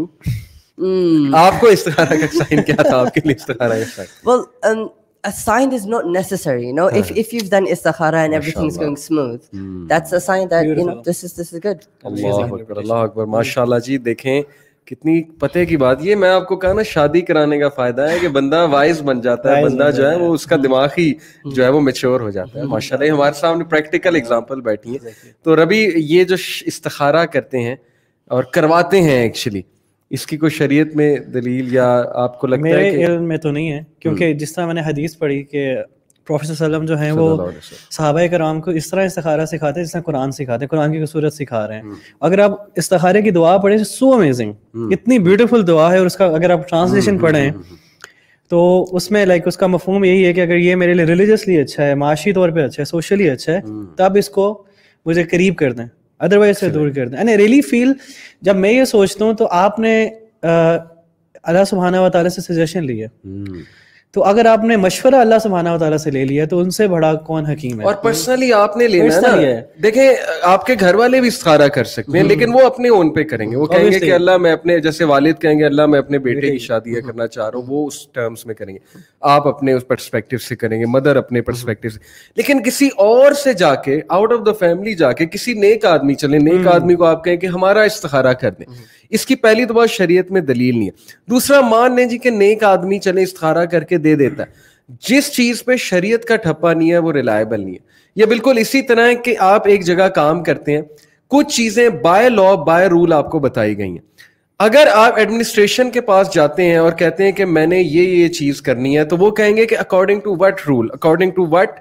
آپ کو استخارہ کا سائن کیا تھا؟ آپ کے لیے استخارہ کا sign? Well, a sign is not necessary, you know. If you've done istikhara and everything's going smooth, that's a sign that you know this is good. اللہ اکبر, اللہ اکبر, ماشاء اللہ. جی دیکھیں کتنی پتے کی بات. یہ میں آپ کو کہا نا, شادی کرانے کا فائدہ ہے کہ بندہ وائز بن جاتا ہے, بندہ جو ہے وہ اس کا دماغ ہی جو ہے وہ میچور ہو جاتا ہے. ماشاء اللہ ہمارے سامنے پریکٹیکل ایگزامپل بیٹھی ہیں. تو ربی یہ جو استخارہ کرتے ہیں اور کرواتے ہیں ایکچولی, اس کی کوئی شریعت میں دلیل یا آپ کو لگتا ہے کہ؟ میرے علم میں تو نہیں ہے, کیونکہ جس طرح میں نے حدیث پڑھی کہ پروفیٹ صلی اللہ علیہ وسلم جو ہیں وہ صحابہ کرام کو اس طرح استخارہ سکھاتے ہیں جس طرح قرآن سکھاتے ہیں, قرآن کی صورت سکھا رہے ہیں. اگر آپ استخارے کی دعا پڑھیں, سو امیزنگ, اتنی بیوٹیفل دعا ہے, اور اس کا اگر آپ ٹرانسلیشن پڑھیں تو اس میں لائک اس کا مفہوم یہی ہے کہ اگر یہ میرے لیے ریلیجسلی اچھا ہے, معاشی طور پہ اچھا ہے, سوشلی اچھا ہے, تب اس کو مجھے قریب کر دیں, ادروائز سے دور کر دیں. اینڈ آئی ریئلی فیل, جب میں یہ سوچتا ہوں تو آپ نے اللہ سبحانہ و تعالیٰ سے سجیشن لی ہے, تو اگر آپ نے مشورہ اللہ سبحانہ و تعالیٰ سے لے لیا تو ان سے بڑا کون حکیم ہے. اور پرسنلی آپ نے لینا ہے نا. دیکھیں آپ کے گھر والے بھی استخارہ کر سکتے ہیں, لیکن وہ اپنے اون پہ کریں گے. وہ کہیں گے کہ اللہ میں اپنے, جیسے والد کہیں گے اللہ میں اپنے بیٹے کی شادی کرنا چاہ رہا ہوں, وہ اس ٹرمز میں کریں گے. آپ اپنے اس پرسپیکٹو سے کریں گے, مدر اپنے پرسپیکٹو سے. لیکن کسی اور سے جا کے, آؤٹ آف دا فیملی جا کے, کسی نیک آدمی چلے, نیک آدمی کو آپ کہیں کہ ہمارا استخارہ کر دیں, اس کی پہلی تو بات شریعت میں دلیل نہیں ہے. دوسرا مان لیں جی کہ نیک آدمی چلے استخارہ کر کے دے دیتا ہے, جس چیز پہ شریعت کا ٹھپا نہیں ہے وہ ریلائبل نہیں ہے. یہ بالکل اسی طرح ہے کہ آپ ایک جگہ کام کرتے ہیں, کچھ چیزیں بائی لا بائی رول آپ کو بتائی گئی ہیں. اگر آپ ایڈمنسٹریشن کے پاس جاتے ہیں اور کہتے ہیں کہ میں نے یہ چیز کرنی ہے, تو وہ کہیں گے کہ according to what rule, according to what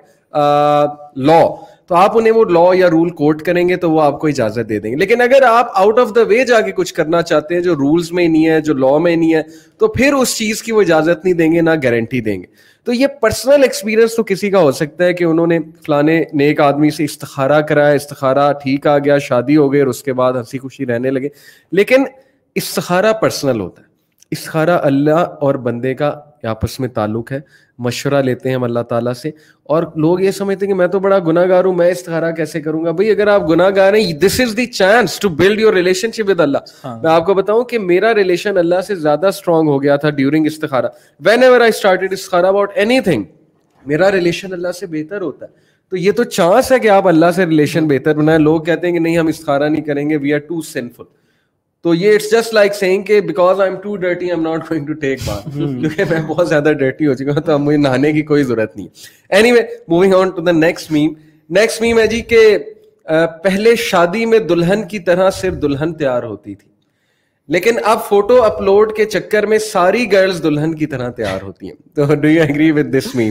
law, تو آپ انہیں وہ لا یا رول کوٹ کریں گے تو وہ آپ کو اجازت دے دیں گے. لیکن اگر آپ آؤٹ آف دا وے جا کے کچھ کرنا چاہتے ہیں جو رولز میں نہیں ہے, جو لا میں نہیں ہے, تو پھر اس چیز کی وہ اجازت نہیں دیں گے, نہ گارنٹی دیں گے. تو یہ پرسنل ایکسپیرینس تو کسی کا ہو سکتا ہے کہ انہوں نے فلانے نیک آدمی سے استخارہ کرایا, استخارہ ٹھیک آ گیا, شادی ہو گئی, اور اس کے بعد ہنسی خوشی رہنے لگے. لیکن استخارہ پرسنل ہوتا ہے. استخارہ اللہ اور بندے کا آپس میں تعلق ہے, مشورہ لیتے ہیں ہم اللہ تعالیٰ سے. اور لوگ یہ سمجھتے ہیں کہ میں تو بڑا گناہ گار ہوں, میں استخارہ کیسے کروں گا. بھائی اگر آپ گناہ گار ہیں, this is the chance to build your relationship with اللہ. میں آپ کو بتاؤں کہ میرا ریلیشن اللہ سے زیادہ اسٹرانگ ہو گیا تھا ڈیورنگ استخارہ. وین ایور آئی اسٹارٹیڈ استخارہ اباؤٹ اینی تھنگ, میرا ریلیشن اللہ سے بہتر ہوتا ہے. تو یہ تو چانس ہے کہ آپ اللہ سے ریلیشن بہتر بنائیں. لوگ کہتے ہیں کہ نہیں ہم استخارہ نہیں کریں گے, وی آر ٹو سنفل. تو یہ اٹس جسٹ لائک سیئنگ کہ because I am too dirty I am not going to take bath, کیونکہ میں بہت زیادہ ڈرٹی ہو چکا ہوں, تو اب مجھے نہانے کی کوئی ضرورت نہیں ہے. Anyway moving on to the next meme. Next meme ہے جی کہ پہلے شادی میں دلہن کی طرح صرف دلہن تیار ہوتی تھی, لیکن اب فوٹو اپلوڈ کے چکر میں ساری گرلز دلہن کی طرح تیار ہوتی ہیں. تو do you agree with this meme?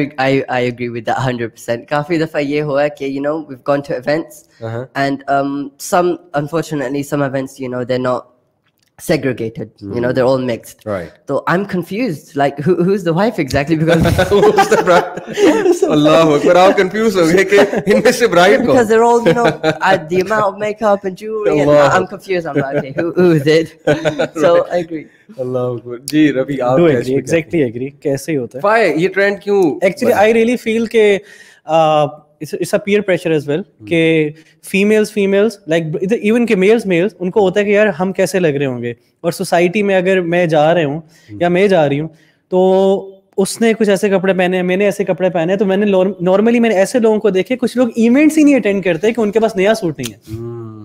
I agree with that 100%. کافی دفعہ یہ ہوا کہ you know we've gone to events and some unfortunately some events you know they're not segregated, you know, they're all mixed. Right. So I'm confused, like who's the wife exactly, because who's the bride? Allahu Akbar, I'm confused ho gaye कि इनमें से bride कौन? Because they're all, you know, the amount of makeup and jewelry, and I'm confused. I'm like, okay, who is it? So I agree. Allahu Akbar. جی ربی آپ کیسے exactly agree کیسے ہوتا ہے؟ Why یہ ٹرینڈ کیوں؟ Actually I really feel کہ it's a peer pressure as well, کہ females like even کہ males ان کو ہوتا ہے کہ یار ہم کیسے لگ رہے ہوں گے, اور سوسائٹی میں اگر میں جا رہا ہوں یا میں جا رہی ہوں تو اس نے کچھ ایسے کپڑے پہنے ہیں, میں نے ایسے کپڑے پہنے ہیں, تو میں نے نارملی میں نے ایسے لوگوں کو دیکھے, کچھ لوگ ایونٹس ہی نہیں اٹینڈ کرتے کہ ان کے پاس نیا سوٹ نہیں ہے,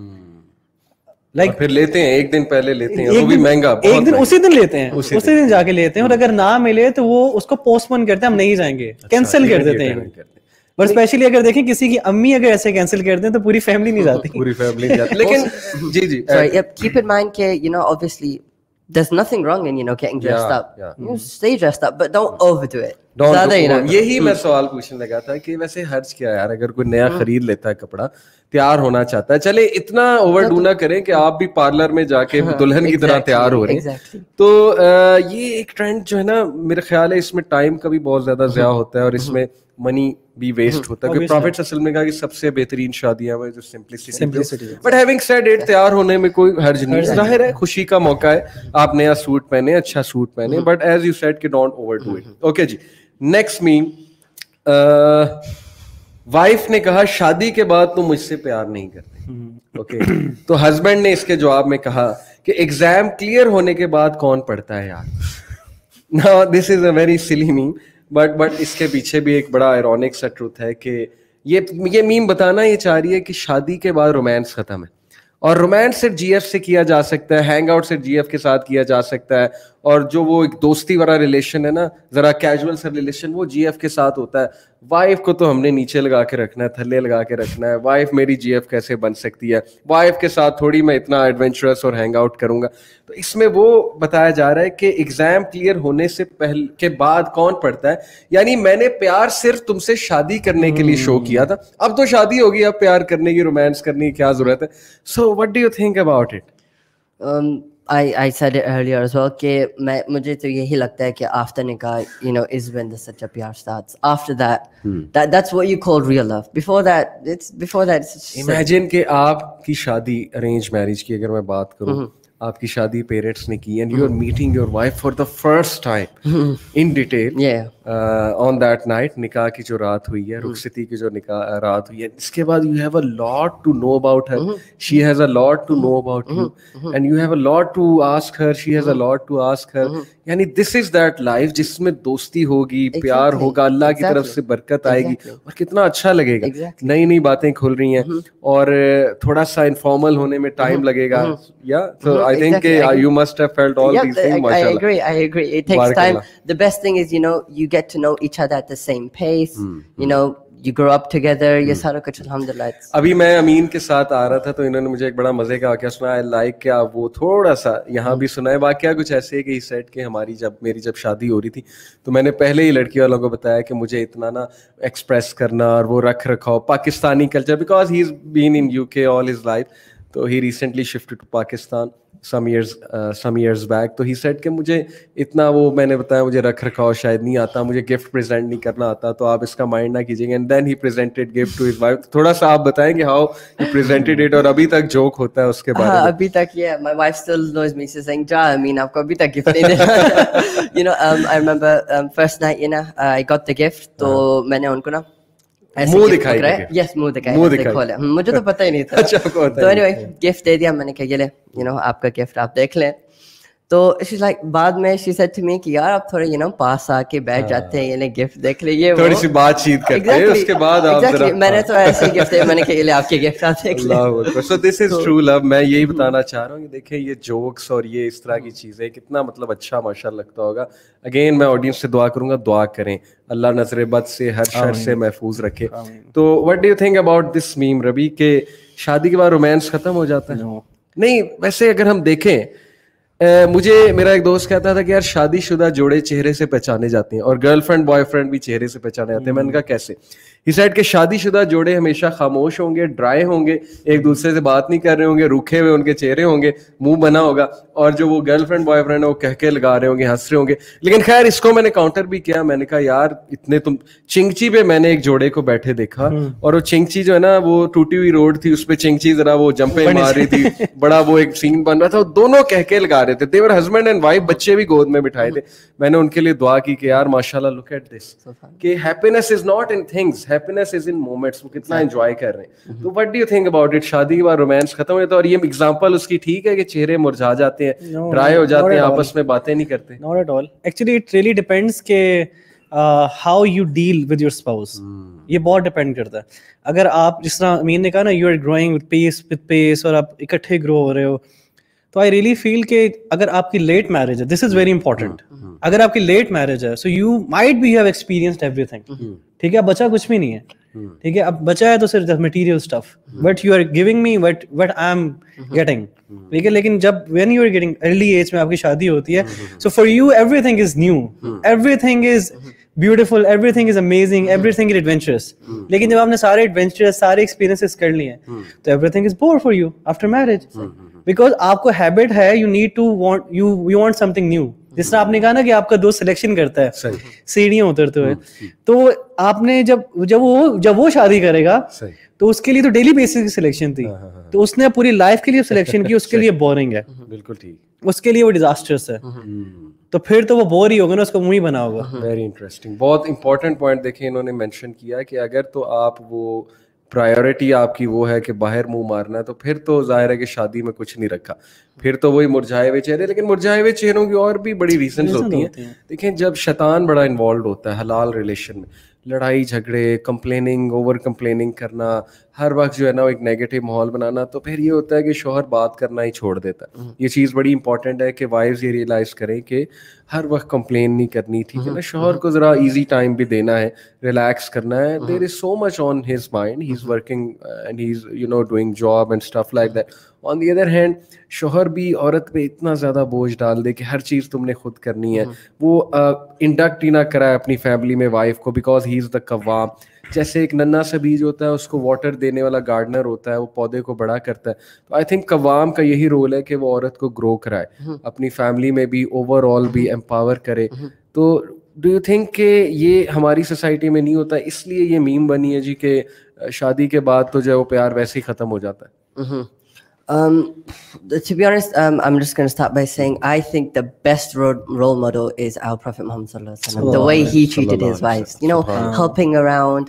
لائک پھر لیتے ہیں ایک دن پہلے لیتے ہیں, وہ بھی مہنگا, ایک دن اسی دن لیتے ہیں, اسی دن جا کے لیتے ہیں, اور اگر نہ ملے تو وہ اس کو پوسٹ پون کرتے ہیں, ہم نہیں جائیں گے, کینسل کر دیتے ہیں. اور اسپیشلی اگر دیکھیں کسی کی امی اگر ایسے کینسل کر دیں تو پوری فیملی نہیں جاتی, پوری فیملی نہیں جاتی. لیکن جی keep in mind کہ you know obviously there's nothing wrong in you know getting dressed up. You know, stay dressed up but don't overdo it. یہی میں سوال پوچھنے لگا تھا کہ ویسے حرج کیا یار, اگر کوئی نیا خرید لیتا ہے کپڑا, تیار ہونا چاہتا ہے, چلے اتنا اوور ڈو نہ کریں کہ آپ بھی پارلر میں جا کے دلہن کی طرح تیار ہو رہے ہیں. تو یہ ایک ٹرینڈ جو ہے نا, میرا خیال ہے اس میں ٹائم کا بھی بہت زیادہ ضیاع ہوتا ہے, اور اس میں money भी waste होता है, क्योंकि Prophet सल्लल्लाहु अलैहि वसल्लम ने कहा कि सबसे बेहतरीन शादियां हैं जो simplicity. But having said it, तैयार होने में कोई हर्ज नहीं, जाहिर है खुशी का मौका है, आप नया सूट पहने, अच्छा सूट पहने, but as you said कि don't overdo it. Okay जी, next meme, वाइफ ने कहा शादी के बाद तुम मुझसे प्यार नहीं करते. ओके, तो हस्बैंड ने इसके जवाब में कहा कि एग्जाम क्लियर होने के बाद कौन पढ़ता है यार. Now this is a very silly meme, but इसके पीछे भी एक बड़ा आयरॉनिक सा ट्रुथ है कि ये मीम बताना ये चाह रही है कि शादी के बाद रोमांस खत्म है, और रोमांस सिर्फ जीएफ से किया जा सकता है, हैंग आउट सिर्फ जीएफ के साथ किया जा सकता है, और जो वो एक दोस्ती वाला रिलेशन है ना, जरा कैजुअल सा रिलेशन, वो जीएफ के साथ होता है. वाइफ को तो हमने नीचे लगा के रखना है, थल्ले लगा के रखना है. वाइफ मेरी जीएफ कैसे बन सकती है? वाइफ के साथ थोड़ी मैं इतना एडवेंचरस और हैंग आउट करूंगा. तो इसमें वो बताया जा रहा है कि एग्जाम क्लियर होने से पहले के बाद कौन पढ़ता है. यानी मैंने प्यार सिर्फ तुमसे शादी करने के लिए शो किया था, अब तो शादी होगी, अब प्यार करने की, रोमांस करने की क्या जरूरत है? So what do you think about it? I said it earlier as well कि मुझे तो यही लगता है कि after nikah, you know, is when the sacha pyar starts. After that, that's what you call real love. Before that, it's imagine कि आपकी शादी अरेंज मैरिज की अगर मैं बात करूं, आपकी शादी पेरेंट्स ने की, and you are meeting your wife for the first time in detail on that night, निकाह की जो रात हुई है, रुखसती की जो निकाह रात हुई है, इसके बाद you have a lot to know about her, she has a lot to know about you, and you have a lot to ask her, she has a lot to ask her. यानी this is that life जिसमें दोस्ती होगी, प्यार होगा, अल्लाह की तरफ से बरकत आएगी, और कितना अच्छा लगेगा. नई नई बातें खुल रही हैं, और थोड़ा सा इनफॉर्मल होने में टाइम लगेगा. या so I think you must have felt all these things. I agree. It takes time. The best thing is, you know, you get to know each other at the same pace. You know, you grow up together. ये सारा कुछ अल्हम्दुलिल्लाह. अभी मैं अमीन के साथ आ रहा था तो इन्होंने मुझे एक बड़ा मजे का वाकया सुनाया. लाइक क्या वो थोड़ा सा यहाँ भी सुनाए. वाकया कुछ ऐसे है कि इस सेट के मेरी जब शादी हो रही थी तो मैंने पहले ही लड़की वालों को बताया कि मुझे इतना ना एक्सप्रेस करना और वो रख रखाव Pakistani culture, because he is been in UK all his life. तो he recently shifted to Pakistan some years back. तो he said कि मुझे इतना वो मैंने बताया मुझे रख रखाव शायद नहीं आता, मुझे गिफ्ट प्रेजेंट नहीं करना आता, तो आप इसका माइंड ना कीजिएगा. And then he presented gift to his wife. थोड़ा सा आप बताएंगे हाउ ही प्रेजेंटेड इट, और अभी तक जोक होता है उसके बारे में? अभी तक my wife still knows me. She's saying, "Ja, I mean, आपको अभी तक गिफ्ट नहीं दिया." You know, I remember first night, you know, I got the gift. तो मैंने उनको ना मुंह दिखाई. यस, मुंह दिखाया. मुझे तो पता ही नहीं था. तो एनीवे गिफ्ट दे दिया मैंने, कहा ये ले, यू नो, आपका गिफ्ट, आप देख लें. तो शी लाइक बाद में शी सेड टू मी कि यार आप थोड़े, यू नो, पास आके बैठ जाते हैं, ये ले गिफ्ट देख ले, ये थोड़ी सी बातचीत करते हैं, उसके बाद आप जरा. मैंने तो ऐसे गिफ्ट दिया, मैंने कहा ये ले आपके गिफ्ट, आप देख ले. So this is true love. मैं यही बताना चाह रहा हूँ कि देखें ये जोक्स और ये इस तरह की चीजें कितना मतलब अच्छा माशाल्लाह लगता होगा. अगेन मैं ऑडियंस से दुआ करूंगा, दुआ करें अल्लाह नजर बद से हर शर से महफूज रखे. तो what do you think about this meme Ravi के शादी के बाद रोमांस खत्म हो जाता है? नहीं, वैसे अगर हम देखें, मुझे मेरा एक दोस्त कहता था कि यार शादीशुदा जोड़े चेहरे से पहचाने जाते हैं और गर्लफ्रेंड बॉयफ्रेंड भी चेहरे से पहचाने जाते हैं. मैंने कहा कैसे? ही सेड कि शादीशुदा जोड़े हमेशा खामोश होंगे, ड्राई होंगे, एक दूसरे से बात नहीं कर रहे होंगे, रूखे हुए उनके चेहरे होंगे, मुंह बना होगा, और जो वो गर्लफ्रेंड बॉयफ्रेंड है वो कह के लगा रहे होंगे, हंस रहे होंगे. लेकिन खैर इसको मैंने काउंटर भी किया. मैंने कहा यार इतने तुम चिंगची पे मैंने एक जोड़े को बैठे देखा, और वो चिंगची जो है ना वो टूटी हुई रोड थी, उस पे चिंगची जरा वो जंपे मार रही थी, बड़ा वो एक सीन बन रहा था, दोनों कह के लगा रहे थे. देवर हस्बैंड एंड वाइफ, बच्चे भी गोद में बिठाए थे. मैंने उनके लिए दुआ की कि यार माशाल्लाह लुक एट दिस, कि happiness is not in things, happiness is in moments. वो कितना एंजॉय कर रहे हैं. तो what do you think about it? शादी के बाद रोमांस खत्म हो जाता है, और ये एग्जांपल उसकी ठीक है कि चेहरे मुरझा जाते हैं, ड्राई हो जाते हैं, आपस में बातें नहीं करते? Not at all. Actually it really depends के how you deal with your spouse. ये बहुत डिपेंड करता है. अगर आप जिस तरह अमीन ने कहा ना, you are growing with pace और आप इकट्ठे ग्रो हो रहे हो, तो आई रियली फील कि अगर आपकी लेट मैरिज है, दिस इज वेरी इंपॉर्टेंट. अगर आपकी लेट मैरिज है, so you might be have experienced everything. ठीक है, अब बचा कुछ भी नहीं है. ठीक है, अब बचा है तो सिर्फ material stuff, but you are giving me what I am getting. ठीक है, लेकिन जब when you are getting early age में आपकी शादी होती है, so for you everything is new, everything is beautiful, everything is amazing, everything is adventurous. लेकिन जब आपने सारे एडवेंचरस, सारे एक्सपीरियंसेस कर लिए हैं, तो everything is bore for you after marriage, because आपको हैबिट है, you need to want, you want something new. جس طرح آپ نے کہا نا کہ آپ کا دوست سلیکشن کرتا ہے سیڑھیاں اترتے ہوئے, تو آپ نے جب وہ شادی کرے گا تو اس کے لیے تو ڈیلی بیسس کی سلیکشن تھی, تو اس نے پوری لائف کے لیے سلیکشن کی, اس کے لیے بورنگ ہے, بالکل ٹھیک, اس کے لیے وہ ڈیزاسٹرس ہے, تو پھر تو وہ بور ہی ہوگا نا, اس کو منہ ہی بنا ہوگا. ویری انٹرسٹنگ, بہت امپورٹنٹ پوائنٹ دیکھیں انہوں نے مینشن کیا کہ اگر تو آپ وہ پرائیورٹی آپ کی وہ ہے کہ باہر منہ مارنا ہے, تو پھر تو ظاہر ہے کہ شادی میں کچھ نہیں رکھا, پھر تو وہی مرجھائے ہوئے چہرے. لیکن مرجھائے ہوئے چہروں کی اور بھی بڑی ریزنز ہوتی ہیں. دیکھیں جب شیطان بڑا انوالوڈ ہوتا ہے حلال ریلیشن میں, لڑائی جھگڑے, کمپلیننگ, اوور کمپلیننگ کرنا, ہر وقت جو ہے نا ایک نیگیٹو ماحول بنانا, تو پھر یہ ہوتا ہے کہ شوہر بات کرنا ہی چھوڑ دیتا ہے. یہ چیز بڑی امپورٹنٹ ہے کہ وائفز یہ ریئلائز کریں کہ ہر وقت کمپلین نہیں کرنی, ٹھیک ہے نا, شوہر کو ذرا ایزی ٹائم بھی دینا ہے, ریلیکس کرنا ہے. There is so much on his mind, he is working and he is doing job and stuff like that. On the other hand شوہر بھی عورت پہ اتنا زیادہ بوجھ ڈال دے کہ ہر چیز تم نے خود کرنی ہے, وہ انڈکٹ ہی نہ کرائے اپنی فیملی میں وائف کو, بیکاز ہی از دا قوام. جیسے ایک ننا سا بیج ہوتا ہے, اس کو واٹر دینے والا گارڈنر ہوتا ہے, وہ پودے کو بڑا کرتا ہے. تو آئی تھنک قوام کا یہی رول ہے کہ وہ عورت کو گرو کرائے, اپنی فیملی میں بھی اوور آل بھی امپاور کرے. تو ڈو یو تھنک کہ یہ ہماری سوسائٹی میں نہیں ہوتا, اس لیے یہ میم بنی ہے جی کہ شادی کے بعد تو جو ہے وہ پیار ویسے ہی ختم ہو جاتا ہے؟ To be honest, I'm just going to start by saying I think the best role model is our Prophet Muhammad sallallahu alaihi wasallam. The way he treated his wives, helping around,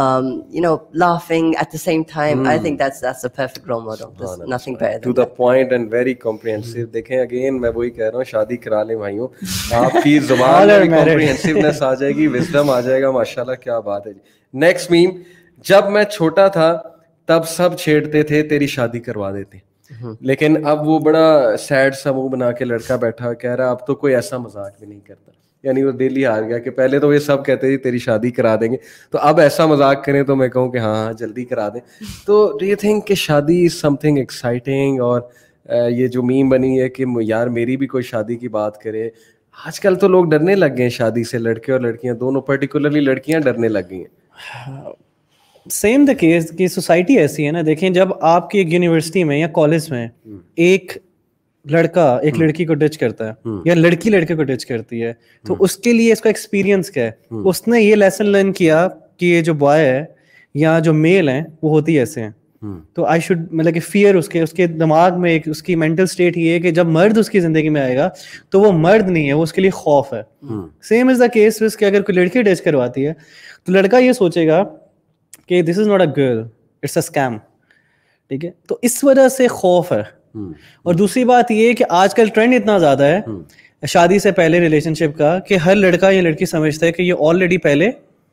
laughing at the same time. I think that's a perfect role model. There's nothing better than to the point and very comprehensive. دیکھیں again میں وہی کہہ رہا ہوں, شادی کرا لیں بھائیوں, آپ کی زبان میں comprehensiveness آ جائے گی, wisdom آ جائے گا, ماشاءاللہ کیا بات ہے جی. نیکسٹ میم, جب میں چھوٹا تھا تب سب چھیڑتے تھے تیری شادی کروا دیتے, لیکن اب وہ بڑا سیڈ سا منہ بنا کے لڑکا بیٹھا کہہ رہا اب تو کوئی ایسا مذاق بھی نہیں کرتا. یعنی وہ دل ہی ہار گیا کہ پہلے تو یہ سب کہتے تھے تیری شادی کرا دیں گے, تو اب ایسا مذاق کریں تو میں کہوں کہ ہاں جلدی کرا دیں. تو ڈو یو تھنک کہ شادی از سم تھنگ ایکسائٹنگ, اور یہ جو میم بنی ہے کہ یار میری بھی کوئی شادی کی بات کرے, آج کل تو لوگ ڈرنے لگ گئے ہیں شادی سے, لڑکے اور لڑکیاں دونوں, پرٹیکولرلی لڑکیاں ڈرنے لگ گئی ہیں. سیم دا کیس کی سوسائٹی ایسی ہے نا. دیکھیں جب آپ کی ایک یونیورسٹی میں یا کالج میں ایک لڑکا ایک لڑکی کو ٹچ کرتا ہے یا لڑکی لڑکے کو ٹچ کرتی ہے, تو اس کے لیے اس کا ایکسپیرینس کیا ہے, اس نے یہ لیسن لرن کیا کہ یہ جو بوائے ہے یا جو میل ہیں وہ ہوتی ایسے ہیں. تو آئی شوڈ مطلب کہ فیئر اس کے دماغ میں ایک اس کی مینٹل اسٹیٹ یہ ہے کہ جب مرد اس کی زندگی میں آئے گا تو وہ مرد نہیں ہے, وہ اس کے لیے خوف ہے. سیم از دا کیس کہ اگر کوئی لڑکی ٹچ کرواتی ہے تو لڑکا یہ سوچے گا کہ this is not a girl, it's a scam, ٹھیک ہے. تو اس وجہ سے خوف ہے. اور دوسری بات یہ کہ آج کل ٹرینڈ اتنا زیادہ ہے شادی سے پہلے ریلیشن شپ کا کہ ہر لڑکا یا لڑکی سمجھتا ہے کہ یہ آلریڈی پہلے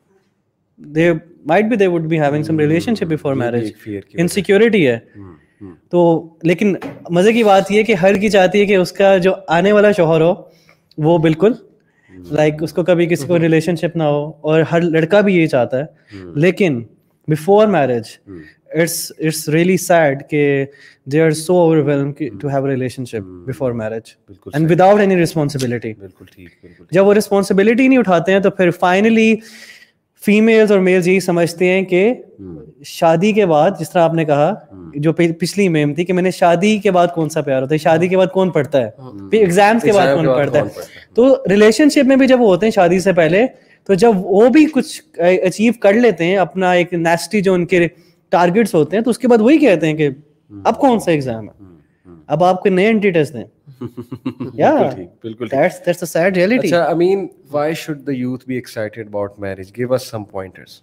they would be having some relationship before marriage. Insecurity ہے. تو لیکن مزے کی بات یہ کہ ہر کی چاہتی ہے کہ اس کا جو آنے والا شوہر ہو وہ بالکل لائک اس کو کبھی کسی کو ریلیشن شپ نہ ہو, اور ہر لڑکا بھی یہی چاہتا ہے. لیکن before marriage it's really sad کہ they are so overwhelmed to have a relationship before marriage and without any responsibility. جب وہ responsibility نہیں اٹھاتے ہیں تو پھر finally فیمیلز اور میلز یہی سمجھتے ہیں کہ شادی کے بعد, جس طرح آپ نے کہا جو پچھلی میم تھی کہ میں نے شادی کے بعد کون سا پیار ہوتا ہے, شادی کے بعد کون پڑھتا ہے, پھر ایگزامس کے بعد کون پڑھتا ہے. تو ریلیشن شپ میں بھی جب وہ ہوتے ہیں شادی سے پہلے, تو جب وہ بھی کچھ اچیو کر لیتے ہیں اپنا ایک نیسٹی جو ان کے ٹارگیٹس ہوتے ہیں, تو اس کے بعد وہی کہتے ہیں کہ اب کون سا ایگزام ہے, اب آپ کو نئے اینٹی ٹیسٹ دیں. بالکل that's a sad reality. اچھا, I mean, why should the youth be excited about marriage? Give us some pointers.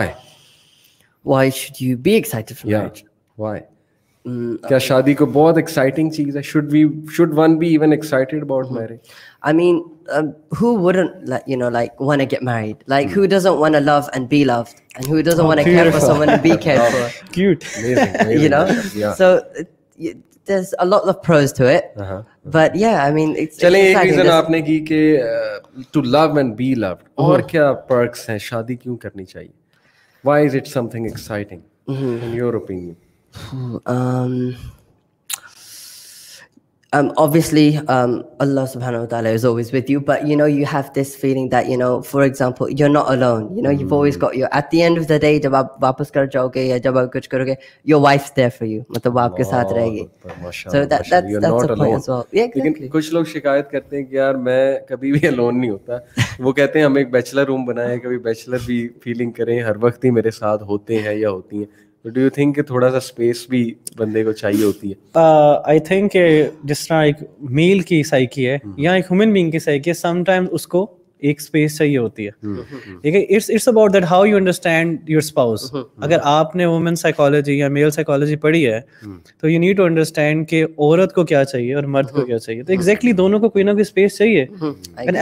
Why should you be excited for marriage? Why? کیا شادی کو بہت ایکسائٹنگ چیز ہے? should one be even excited about marriage? I mean, who wouldn't like want to get married? Like who doesn't want to love and be loved, and who doesn't want to care for someone and be cared for? Cute. Amazing. So there's a lot of pros to it. But yeah, I mean, it's چلیں ایک reason آپ نے کی کہ to love and be loved, اور کیا perks ہیں, شادی کیوں کرنی چاہیے? Why is it something exciting in your opinion? Obviously, Allah subhanahu wa ta'ala is always with you, but you know, you have this feeling that, you know, for example, you're not alone. You know, you've always got at the end of the day, jab aap wapas kar jaoge ya jab aap kuch karoge, your wife's there for you. Matlab aapke saath rahegi. So that's a point as well. Yeah, exactly. लेकिन कुछ लोग शिकायत करते हैं कि यार मैं कभी भी अलोन नहीं होता. वो कहते हैं हम एक बैचलर रूम बनाएं, कभी बैचलर भी फीलिंग करें, हर वक्त ही मेरे साथ होते हैं या होती हैं. तो डू यू थिंक कि थोड़ा सा स्पेस भी बंदे को चाहिए होती है? आई थिंक जिस तरह एक मेल की साइकी है या एक ह्यूमन बीइंग की साइकी है, समटाइम्स उसको एक स्पेस चाहिए होती है. ठीक है, it's about that how you understand your spouse. अगर आपने वुमेन साइकोलॉजी या मेल साइकोलॉजी पढ़ी है तो यू नीड टू अंडरस्टैंड कि औरत को क्या चाहिए और मर्द को क्या चाहिए. तो एग्जैक्टली दोनों को कोई ना कोई स्पेस चाहिए. And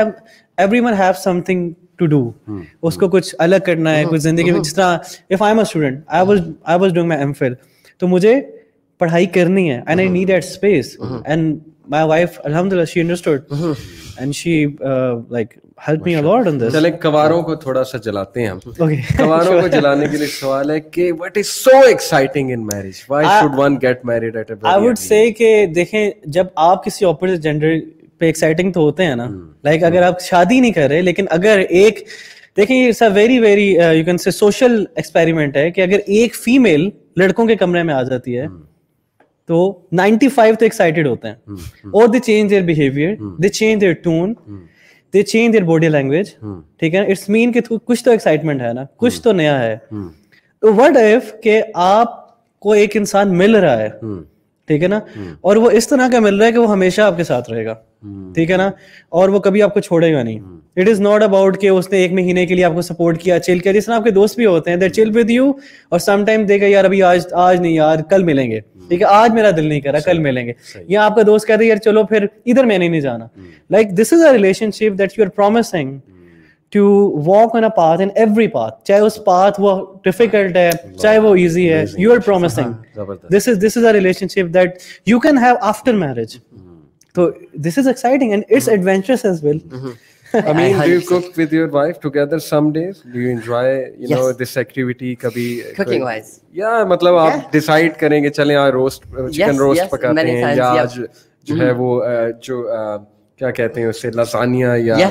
everyone have something to do. उसको कुछ अलग करना है, कुछ जिंदगी में. जिस तरह if I'm a student, I was doing my MPhil, तो मुझे पढ़ाई करनी है and I need that space. And my wife, alhamdulillah, she understood and she like helped me a lot on this. चलें कवारों को थोड़ा सा जलाते हैं हम. कवारों को जलाने के लिए सवाल है कि what is so exciting in marriage? Why should one get married at a very I would say कि देखें, जब आप किसी opposite gender पे एक्साइटिंग तो होते हैं ना. लाइक अगर आप शादी नहीं कर रहे, लेकिन अगर एक देखिए it's a very very you can say social experiment है कि अगर एक फीमेल लड़कों के कमरे में आ जाती है तो 95 तो एक्साइटेड होते हैं. और they change their behaviour, they change their tone, they change their body language. ठीक है, इट्स मीन कि कुछ तो एक्साइटमेंट है ना, कुछ तो नया है. तो व्हाट इफ कि आपको एक इंसान मिल रहा है, ठीक है ना, और वो इस तरह का मिल रहा है कि वो हमेशा आपके साथ रहेगा. ठीक है ना, और वो कभी आपको छोड़ेगा नहीं. इट इज नॉट अबाउट कि उसने एक महीने के लिए आपको सपोर्ट किया, चिल किया. जिस तरह आपके दोस्त भी होते हैं, दे चिल विद यू और सम टाइम देगा यार अभी आज नहीं यार कल मिलेंगे. ठीक है, आज मेरा दिल नहीं कर रहा, कल मिलेंगे. या आपका दोस्त कहता है यार चलो फिर इधर मैंने नहीं जाना. Like this is a relationship that you are promising to walk on a path, in every path, चाहे उस path वो difficult है, चाहे वो easy है, you are promising. This is a relationship that you can have after marriage. So this is exciting and it's adventurous as well. I mean, do you cook with your wife together some days? Do you enjoy, you know, this activity? कभी cooking wise? Yeah, मतलब आप decide करेंगे चलें आज roast chicken roast पकाते हैं या आज जो है वो जो क्या कहते हैं उसे lasagna या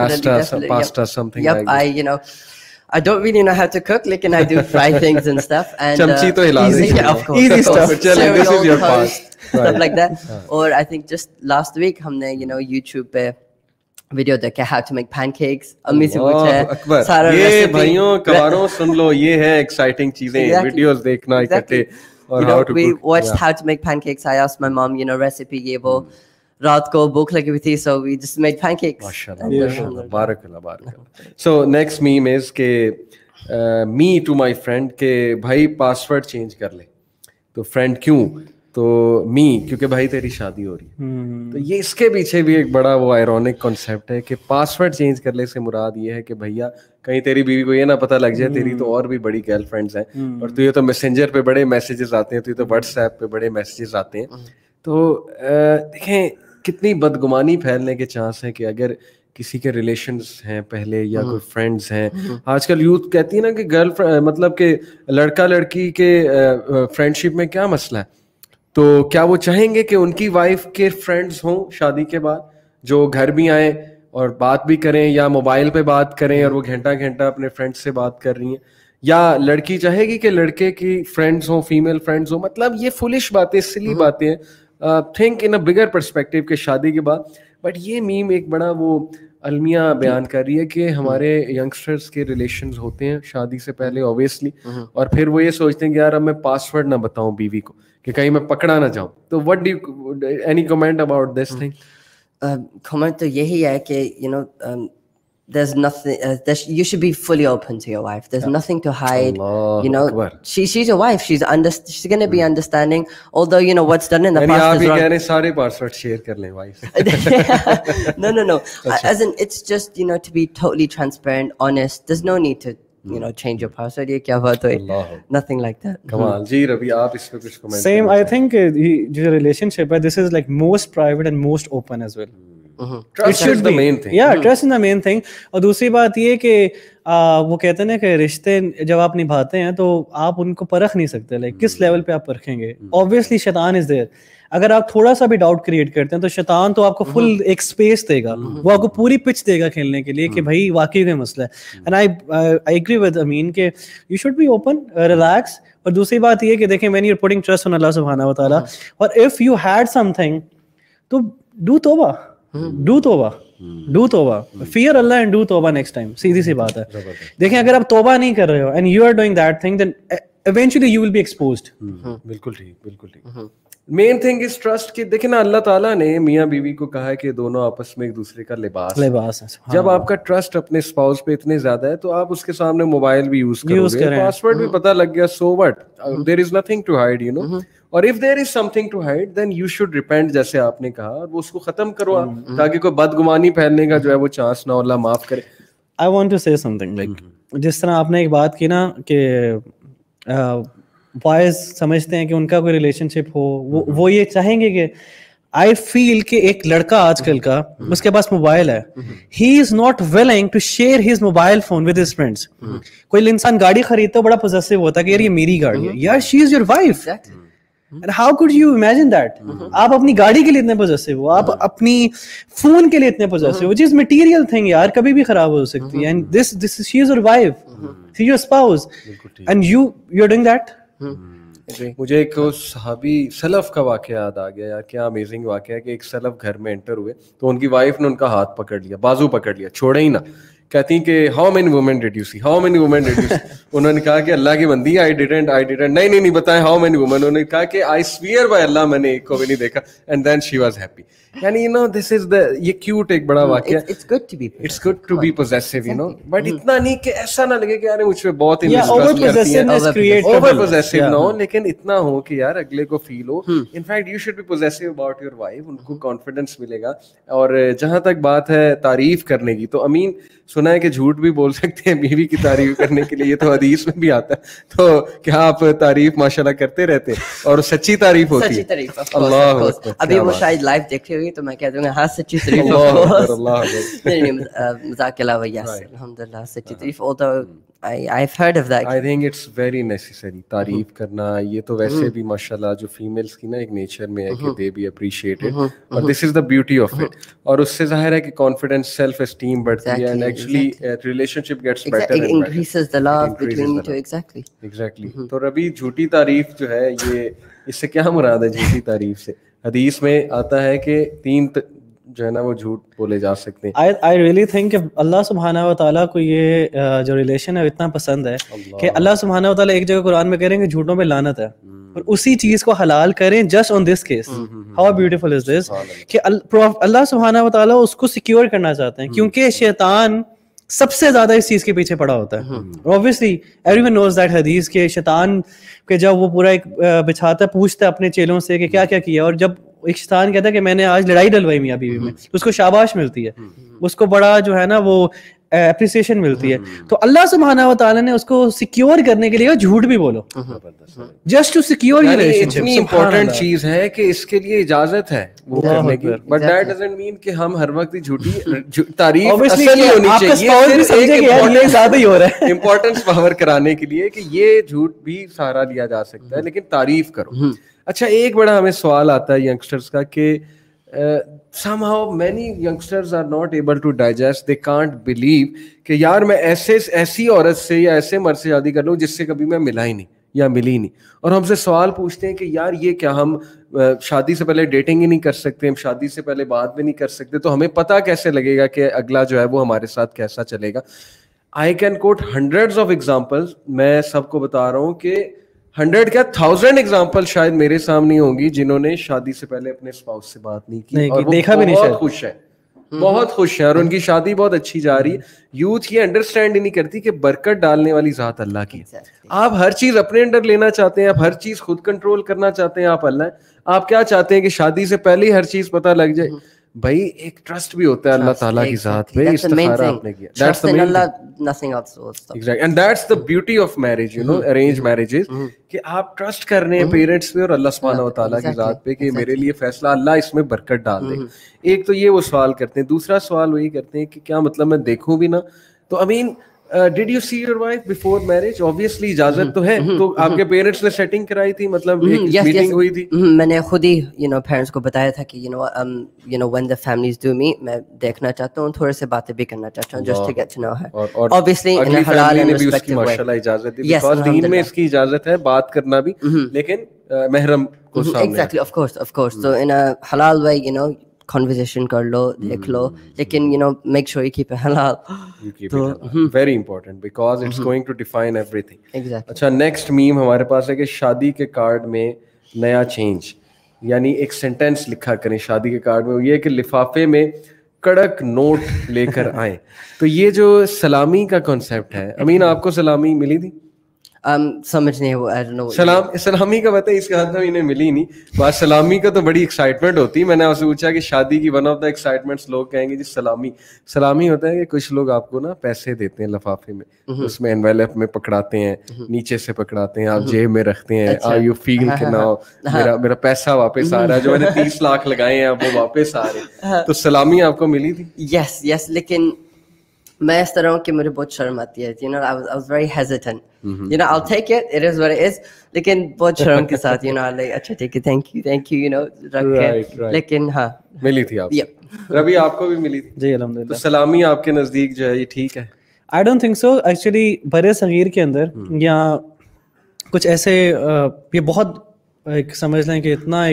pasta something like that. You know, I don't really know how to cook, लेकिन I do fry things and stuff. And चमची तो हिला easy, yeah, of course. Easy stuff. चलें, this is your part. Stuff like that. Or I think just last week हमने you know YouTube पे video देखा how to make pancakes. अम्मी से पूछा सारा ये भाइयों कवारों सुन लो, ये है exciting चीजें. वीडियोस देखना इकट्ठे और how to cook. We watched how to make pancakes. I asked my mom, you know, recipe ये वो. रात को भूख लगी हुई थी, so we just made pancakes. माशाल्लाह, बारकल्लाह. So next meme is के me to my friend के भाई पासवर्ड चेंज कर ले. तो फ्रेंड क्यों? तो मी क्योंकि भाई तेरी शादी हो रही है. तो ये इसके पीछे भी एक बड़ा वो आयरॉनिक कॉन्सेप्ट है कि पासवर्ड चेंज कर ले से मुराद ये है कि भैया कहीं तेरी बीवी को ये ना पता लग जाए तेरी तो और भी बड़ी गर्लफ्रेंड्स हैं और तुझे तो मैसेंजर पे बड़े मैसेजेस आते हैं, तुझे तो व्हाट्सएप पे बड़े मैसेजेस आते हैं. तो देखें कितनी बदगुमानी फैलने के चांस है कि अगर किसी के रिलेशंस हैं पहले या कोई फ्रेंड्स हैं. आजकल यूथ कहती है ना कि गर्ल मतलब कि लड़का लड़की के फ्रेंडशिप में क्या मसला है. तो क्या वो चाहेंगे कि उनकी वाइफ के फ्रेंड्स हों शादी के बाद जो घर भी आए और बात भी करें या मोबाइल पे बात करें और वो घंटा घंटा अपने फ्रेंड्स से बात कर रही हैं, या लड़की चाहेगी कि लड़के की फ्रेंड्स हों, फीमेल फ्रेंड्स हों. मतलब ये फुलिश बातें, सिली बातें. Think in a bigger perspective के शादी के बाद. बट ये मीम एक बड़ा वो अलमिया बयान कर रही है कि हमारे यंगस्टर्स के रिलेशंस होते हैं शादी से पहले ऑब्वियसली, और फिर वो ये सोचते हैं कि यार अब मैं पासवर्ड ना बताऊं बीवी को कि कहीं मैं पकड़ा ना जाऊं. तो what do you any comment about this thing? Comment तो यही है कि you know there's nothing you should be fully open to your wife. There's nothing to hide. Allah, you know Akbar. she's your wife. She's going to be understanding, although you know what's done in the past is wrong. यानी सारे password share कर लें wife. No. As in it's just you know to be totally transparent, honest. There's no need to you know change your password. ये क्या बात हुई? Nothing like that. कमाल जी. रवि आप इस पे कुछ कमेंट? Same. I think जो relationship है, this is like most private and most open as well. Trust is the main thing. Yeah, trust is the main thing. اور دوسری بات یہ کہ وہ کہتے ہیں نا کہ رشتے جب آپ نبھاتے ہیں تو آپ ان کو پرکھ نہیں سکتے, لائک کس لیول پہ آپ پرکھیں گے. Obviously شیطان از دیر. اگر آپ تھوڑا سا بھی ڈاؤٹ کریٹ کرتے ہیں تو شیطان تو آپ کو فل ایک اسپیس دے گا, وہ آپ کو پوری پچ دے گا کھیلنے کے لیے کہ بھائی واقعی کوئی مسئلہ ہے. And I agree with Ameen کہ you should be open, relax. اور دوسری بات یہ کہ دیکھیں when you are putting trust on Allah سبحانہ و تعالیٰ, اور if you had something to do توبہ, ڈو توبہ, ڈو توبہ, فیئر اللہ اینڈ ڈو توبہ نیکسٹ ٹائم. سیدھی سی بات ہے. دیکھیں اگر آپ توبہ نہیں کر رہے ہو and you are doing that thing then eventually you will be exposed. بالکل ٹھیک, بالکل ٹھیک. Main thing is trust. کہ دیکھیں نا اللہ تعالیٰ نے میاں بیوی کو کہا ہے کہ دونوں آپس میں ایک دوسرے کا لباس ہے. جب آپ کا ٹرسٹ اپنے اسپاؤس پہ اتنے زیادہ ہے تو آپ اس کے سامنے موبائل بھی یوز کریں, پاسورڈ بھی پتہ لگ گیا, so what, there is nothing to hide, you know. اور if there is something to hide then you should repent, جیسے آپ نے کہا, اور وہ اس کو ختم کرو تاکہ کوئی بدگمانی پھیلنے کا جو ہے وہ چانس نہ ہو, اللہ معاف کرے. آئی وانٹ ٹو سے سم تھنگ, لائک جس طرح آپ نے ایک بات کی نا کہ بوائز سمجھتے ہیں کہ ان کا کوئی ریلیشن شپ ہو, وہ یہ چاہیں گے کہ آئی فیل کہ ایک لڑکا آج کل کا اس کے پاس موبائل ہے, he is not willing to share his mobile phone with his friends. کوئی انسان گاڑی خریدتا ہے بڑا پوزیسو ہوتا ہے کہ یار یہ میری گاڑی ہے, یار she is your wife. How could you imagine that? آپ اپنی گاڑی کے لیے اتنے پوزیسو ہو, آپ اپنی فون کے لیے اتنے پوزیسو ہو, which is material thing یار, کبھی بھی خراب ہو سکتی ہے. And this she is your wife, she is your spouse, and you're doing that. مجھے ایک صحابی سلف کا واقعہ یاد آ گیا یار, کیا امیزنگ واقعہ ہے کہ ایک سلف گھر میں انٹر ہوئے تو ان کی وائف نے ان کا ہاتھ پکڑ لیا, بازو پکڑ لیا, چھوڑے ہی نہ. کہتی ہیں کہ how many women did you see, how many women did you see. انہوں نے کہا کہ اللہ کی بندی, آئی ڈیڈنٹ. نہیں بتائیں ہاؤ مینی وومن. انہوں نے کہا کہ آئی سویئر بائی اللہ میں نے ایک کو بھی نہیں دیکھا. And then she was happy. یعنی you know this is the, یہ کیوٹ ایک بڑا واقعہ. It's good to be possessive, you know, but اتنا نہیں کہ ایسا نہ لگے کہ یار مجھ پہ بہت اوور پوزیسو نہ ہو, لیکن اتنا ہو کہ یار اگلے کو فیل ہو. In fact you should be possessive about your wife, ان کو کانفیڈنس ملے گا. اور جہاں تک بات ہے تعریف کرنے کی, تو امین سنا ہے کہ جھوٹ بھی بول سکتے ہیں بیوی کی تعریف کرنے کے لیے, یہ تو حدیث میں بھی آتا ہے. تو کیا آپ تعریف ماشاءاللہ کرتے رہتے ہیں اور سچی تعریف ہوتی ہے؟ اللہ, ابھی وہ شاید لائیو دیکھ رہی ہوگی تو میں کہہ دوں گا ہاں سچی تعریف. مذاق کے علاوہ یس الحمدللہ سچی تعریف. I've heard of that. I think it's very necessary تعریف کرنا. یہ تو ویسے بھی ماشاءاللہ جو فیمیلز کی نا ایک نیچر میں ہے کہ they be appreciated, اور this is the beauty of it. اور اس سے ظاہر ہے کہ confidence, self esteem بڑھتی ہے, and actually relationship gets better and increases the love between you two. exactly. تو ربی جھوٹی تعریف جو ہے, یہ اس سے کیا مراد ہے جھوٹی تعریف سے؟ حدیث میں آتا ہے کہ 3 جو ہے نا وہ جھوٹ بولے جا سکتے ہیں. I really think کہ اللہ سبحانہ و تعالیٰ کو یہ جو ریلیشن ہے اتنا پسند ہے کہ اللہ سبحانہ و تعالیٰ ایک جگہ قرآن میں کہہ رہے ہیں کہ جھوٹوں پہ لعنت ہے, اور اسی چیز کو حلال کریں just on this case. How beautiful is this کہ اللہ سبحانہ و تعالیٰ اس کو سیکیور کرنا چاہتے ہیں, کیونکہ شیطان سب سے زیادہ اس چیز کے پیچھے پڑا ہوتا ہے. Obviously everyone knows that حدیث کہ شیطان کہ جب وہ پورا ایک بچھاتا ہے, پوچھتا ہے اپنے چیلوں سے کہ کیا کیا کیا, اور جب ایک شیطان کہتا ہے کہ میں نے آج لڑائی ڈلوائی میاں بیوی میں, تو اس کو شاباش ملتی ہے, اس کو بڑا جو ہے نا وہ اپریسیشن ملتی ہے. تو اللہ سبحانہ و تعالیٰ نے اس کو سیکیور کرنے کے لیے جھوٹ بھی بولو, just to secure your relationship. اتنی امپورٹنٹ چیز ہے کہ اس کے لیے اجازت ہے وہ کرنے کی, بٹ دیٹ ڈزنٹ مین کہ ہم ہر وقت جھوٹی تعریف اصل نہیں ہونی چاہیے. امپورٹنس پاور کرانے کے لیے کہ یہ جھوٹ بھی سہارا لیا جا سکتا ہے, لیکن تعریف کرو. اچھا, ایک بڑا ہمیں سوال آتا ہے ینگسٹرز کا کہ somehow many youngsters are not able to digest, they can't believe کہ یار میں ایسی عورت سے یا ایسے مرد سے شادی کر لوں جس سے کبھی میں ملا ہی نہیں یا ملی نہیں. اور ہم سے سوال پوچھتے ہیں کہ یار یہ کیا ہم شادی سے پہلے ڈیٹنگ ہی نہیں کر سکتے, ہم شادی سے پہلے بات بھی نہیں کر سکتے, تو ہمیں پتہ کیسے لگے گا کہ اگلا جو ہے وہ ہمارے ساتھ کیسا چلے گا؟ I can quote hundreds of examples. میں سب کو بتا رہا ہوں کہ 100 کیا 1000 ایگزامپل شاید میرے سامنے ہوں گی جنہوں نے شادی سے پہلے اپنے اسپاؤس سے بات نہیں کی, اور دیکھا بھی نہیں, بہت خوش ہے, بہت خوش ہے, اور ان کی شادی بہت اچھی جا رہی ہے. یوتھ یہ انڈرسٹینڈ ہی نہیں کرتی کہ برکت ڈالنے والی ذات اللہ کی ہے. آپ ہر چیز اپنے انڈر لینا چاہتے ہیں, آپ ہر چیز خود کنٹرول کرنا چاہتے ہیں, آپ اللہ ہیں. آپ کیا چاہتے ہیں کہ شادی سے پہلے ہی ہر چیز پتہ لگ جائے؟ भाई एक ट्रस्ट भी होता है अल्लाह ताला की ज़ात पे, इस्तिखारा आपने किया, that's the main thing, nothing else will stop. Exactly, and that's the beauty of marriage, you know, arranged marriages, कि आप ट्रस्ट कर रहे हैं पेरेंट्स पे और अल्लाह सुब्हानहू व तआला की ज़ात पे कि मेरे लिए फैसला अल्लाह इसमें बरकत डाल दे. एक तो ये वो सवाल करते हैं, दूसरा सवाल वही करते हैं कि क्या मतलब मैं देखूं भी ना. तो I mean did you see your wife before marriage? Obviously इजाजत तो है, तो आपके पेरेंट्स ने सेटिंग कराई थी, मतलब एक मीटिंग हुई थी? मैंने खुद ही पेरेंट्स को बताया था कि when the families do meet, मैं देखना चाहता हूं, थोड़े से बातें भी करना चाहता हूं, just to get to know her. Obviously in हलाल एंड रिस्पेक्टिव वे, माशाल्लाह इजाजत दी, बिकॉज़ दीन में इसकी इजाजत है बात करना भी, लेकिन महरम को सामने. Exactly, of course. तो इन अ हलाल वे conversation कर लो, देख लो, लेकिन make sure you keep it halal. You keep it halal. Very important because it's going to define everything. Exactly. अच्छा, next meme हमारे पास है कि शादी के कार्ड में नया चेंज, यानी एक सेंटेंस लिखा करें शादी के कार्ड में, ये कि लिफाफे में कड़क नोट लेकर आए. तो ये जो सलामी का कॉन्सेप्ट है, अमीन आपको सलामी मिली थी? समझ नहीं वो, I don't know. सलामी का पता है, इसके हाथ में इन्हें मिली नहीं. बात सलामी का तो बड़ी एक्साइटमेंट होती है. मैंने आपसे पूछा कि शादी की वन ऑफ द एक्साइटमेंट्स, लोग कहेंगे जी सलामी होता है कि कुछ लोग आपको ना पैसे देते हैं लिफाफे में, उसमें एनवेलप में पकड़ाते हैं, नीचे से पकड़ाते हैं, आप जेब में रखते हैं. आर यू फील कि नाउ मेरा पैसा वापस आ रहा है, जो मैंने 30 लाख लगाए हैं वो वापस आ रहे. तो सलामी आपको मिली थी? यस, लेकिन मैं इस तरह हूँ कि मुझे बहुत शर्म आती है. I was very hesitant. I'll take it. It is what it is. लेकिन बहुत शर्म के साथ like अच्छा ठीक है, thank you, रख के. लेकिन हाँ, मिली थी आपको? रवि आपको भी मिली थी? जी अल्हम्दुलिल्लाह. तो सलामी आपके नजदीक जो है ये ठीक है? I don't think so. Actually बरे सगीर के अंदर या कुछ ऐसे ये बहुत एक समझ लें कि इतना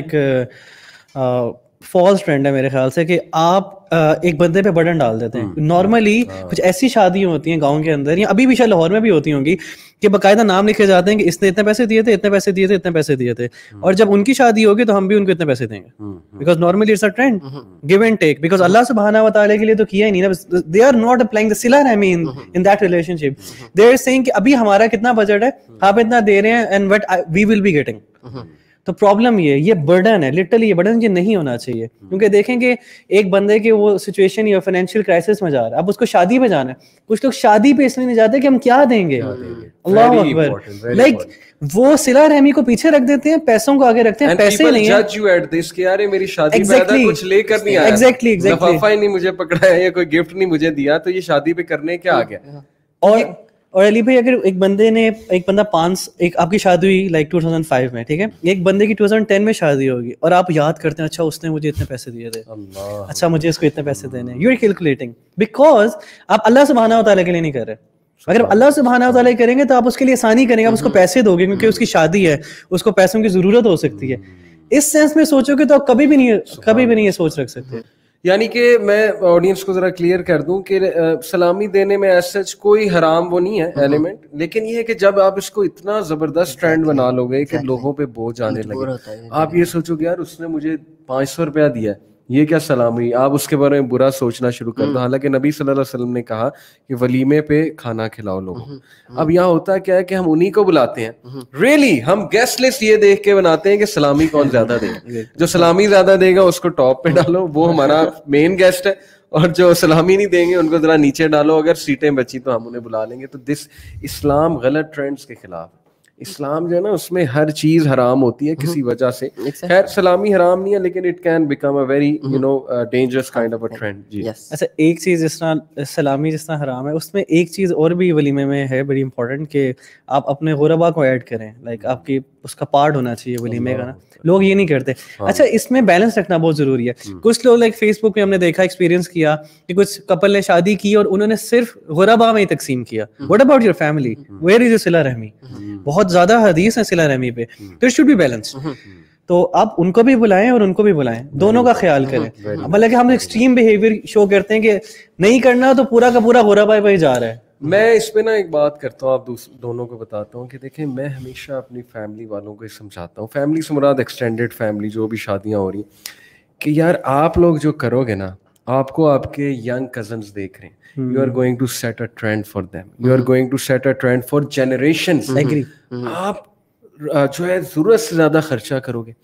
एक फॉल्स ट्रेंड है मेरे ख्याल से कि आप एक बंदे पे बर्डन डाल देते हैं. नॉर्मली कुछ ऐसी शादियां होती हैं गांव के अंदर, या अभी भी शायद लाहौर में भी होती होंगी, कि बकायदा नाम लिखे जाते हैं कि इसने इतने पैसे दिए थे, इतने पैसे दिए थे, इतने पैसे दिए थे, और जब उनकी शादी होगी तो हम भी उनको इतने पैसे देंगे. Because normally it's a trend, give and take. Because Allah सुब्हानहू व तआला के लिए तो किया ही नहीं ना. They are not applying the सिला रहमी in that relationship. They are saying कि अभी हमारा कितना बजट है, आप इतना दे रहे हैं, and what we will be getting. तो प्रॉब्लम ये बर्डन है, लिटरली ये बर्डन ये नहीं होना चाहिए. क्योंकि देखेंगे एक बंदे के वो सिचुएशन या फाइनेंशियल क्राइसिस में जा रहा है, अब उसको शादी पे जाना है. कुछ लोग शादी पे इसलिए नहीं जाते कि हम क्या देंगे. अल्लाह अकबर. लाइक वो सिला रहमी को पीछे रख देते हैं, पैसों को आगे रखते हैं. पैसे नहीं है, जज यू एट दिस कि यार मेरी शादी पे कुछ लेकर नहीं आया, एग्जैक्टली लिफाफा ही नहीं मुझे पकड़ाया या कोई गिफ्ट नहीं मुझे दिया, तो ये शादी पे करने क्या आ गया. और अली भाई, अगर एक बंदा एक आपकी शादी हुई लाइक 2005 में, ठीक है, एक बंदे की 2010 में शादी होगी और आप याद करते हैं अच्छा उसने मुझे इतने पैसे दिए थे, अच्छा मुझे इसको इतने पैसे देने. यू आर कैलकुलेटिंग बिकॉज आप अल्लाह सुब्हानहू व तआला के लिए नहीं कर रहे. अगर अल्लाह सुब्हानहू व तआला करेंगे तो आप उसके लिए आसानी करेंगे, आप उसको पैसे दोगे क्योंकि उसकी शादी है, उसको पैसों की जरूरत हो सकती है. इस सेंस में सोचोगे तो आप कभी भी नहीं ये सोच रख सकते. यानी कि मैं ऑडियंस को जरा क्लियर कर दूं कि सलामी देने में ऐसा कोई हराम वो नहीं है एलिमेंट, लेकिन ये है कि जब आप इसको इतना जबरदस्त ट्रेंड बना लोगे कि लोगों पे बोझ आने लगे, आप ये सोचोगे यार उसने मुझे 500 रुपया दिया, ये क्या सलामी, आप उसके बारे में बुरा सोचना शुरू कर दो. हालांकि नबी सल्लल्लाहु अलैहि वसल्लम ने कहा कि वलीमे पे खाना खिलाओ लोगों. अब यहाँ होता क्या है कि हम उन्हीं को बुलाते हैं, रियली हम गेस्ट लिस्ट ये देख के बनाते हैं कि सलामी कौन ज्यादा देगा. जो सलामी ज्यादा देगा उसको टॉप पे डालो, वो हमारा मेन गेस्ट है, और जो सलामी नहीं देंगे उनको जरा नीचे डालो, अगर सीटें बची तो हम उन्हें बुला लेंगे. तो दिस इस्लाम गलत ट्रेंड्स के खिलाफ. इस्लाम जो है ना उसमें हर चीज हराम होती है किसी वजह से. खैर सलामी हराम नहीं है, लेकिन it can become a very dangerous kind of a trend. जी अच्छा, एक चीज जिस तरह सलामी जिस तरह हराम है, उसमें एक चीज और भी वलीमे में है बड़ी इंपॉर्टेंट, कि आप अपने गुरबा को ऐड करें. लाइक आपकी उसका पार्ट होना चाहिए वलीमे का ना. लोग ये नहीं करते. अच्छा, इसमें बैलेंस रखना बहुत जरूरी है. कुछ लोग लाइक फेसबुक पे हमने देखा, एक्सपीरियंस किया कि कुछ कपल ने शादी की और उन्होंने सिर्फ गुरबा में ही तकसीम किया. What about your family, where is your सिला रहमी. बहुत ज्यादा हदीस है सिला रहमी पे, तो इट शुड बी बैलेंस. तो आप उनको भी बुलाएं और उनको भी बुलाएं, दोनों का ख्याल करें. मतलब कि हम एक्सट्रीम बिहेवियर शो करते हैं कि नहीं करना तो पूरा का पूरा गुरबा पे जा रहा है. मैं इस पे ना एक बात करता हूँ, आप दोनों को बताता हूँ कि देखें, मैं हमेशा अपनी फैमिली वालों को समझाता हूँ, फैमिली से मुराद एक्सटेंडेड फैमिली जो भी शादियाँ हो रही, कि यार आप लोग जो करोगे ना, आपको आपके यंग कजन्स देख रहे हैं, you are going to set a trend for them, you are going to set a trend for generations. आप जो है जरूरत से ज्यादा खर्चा करोगे,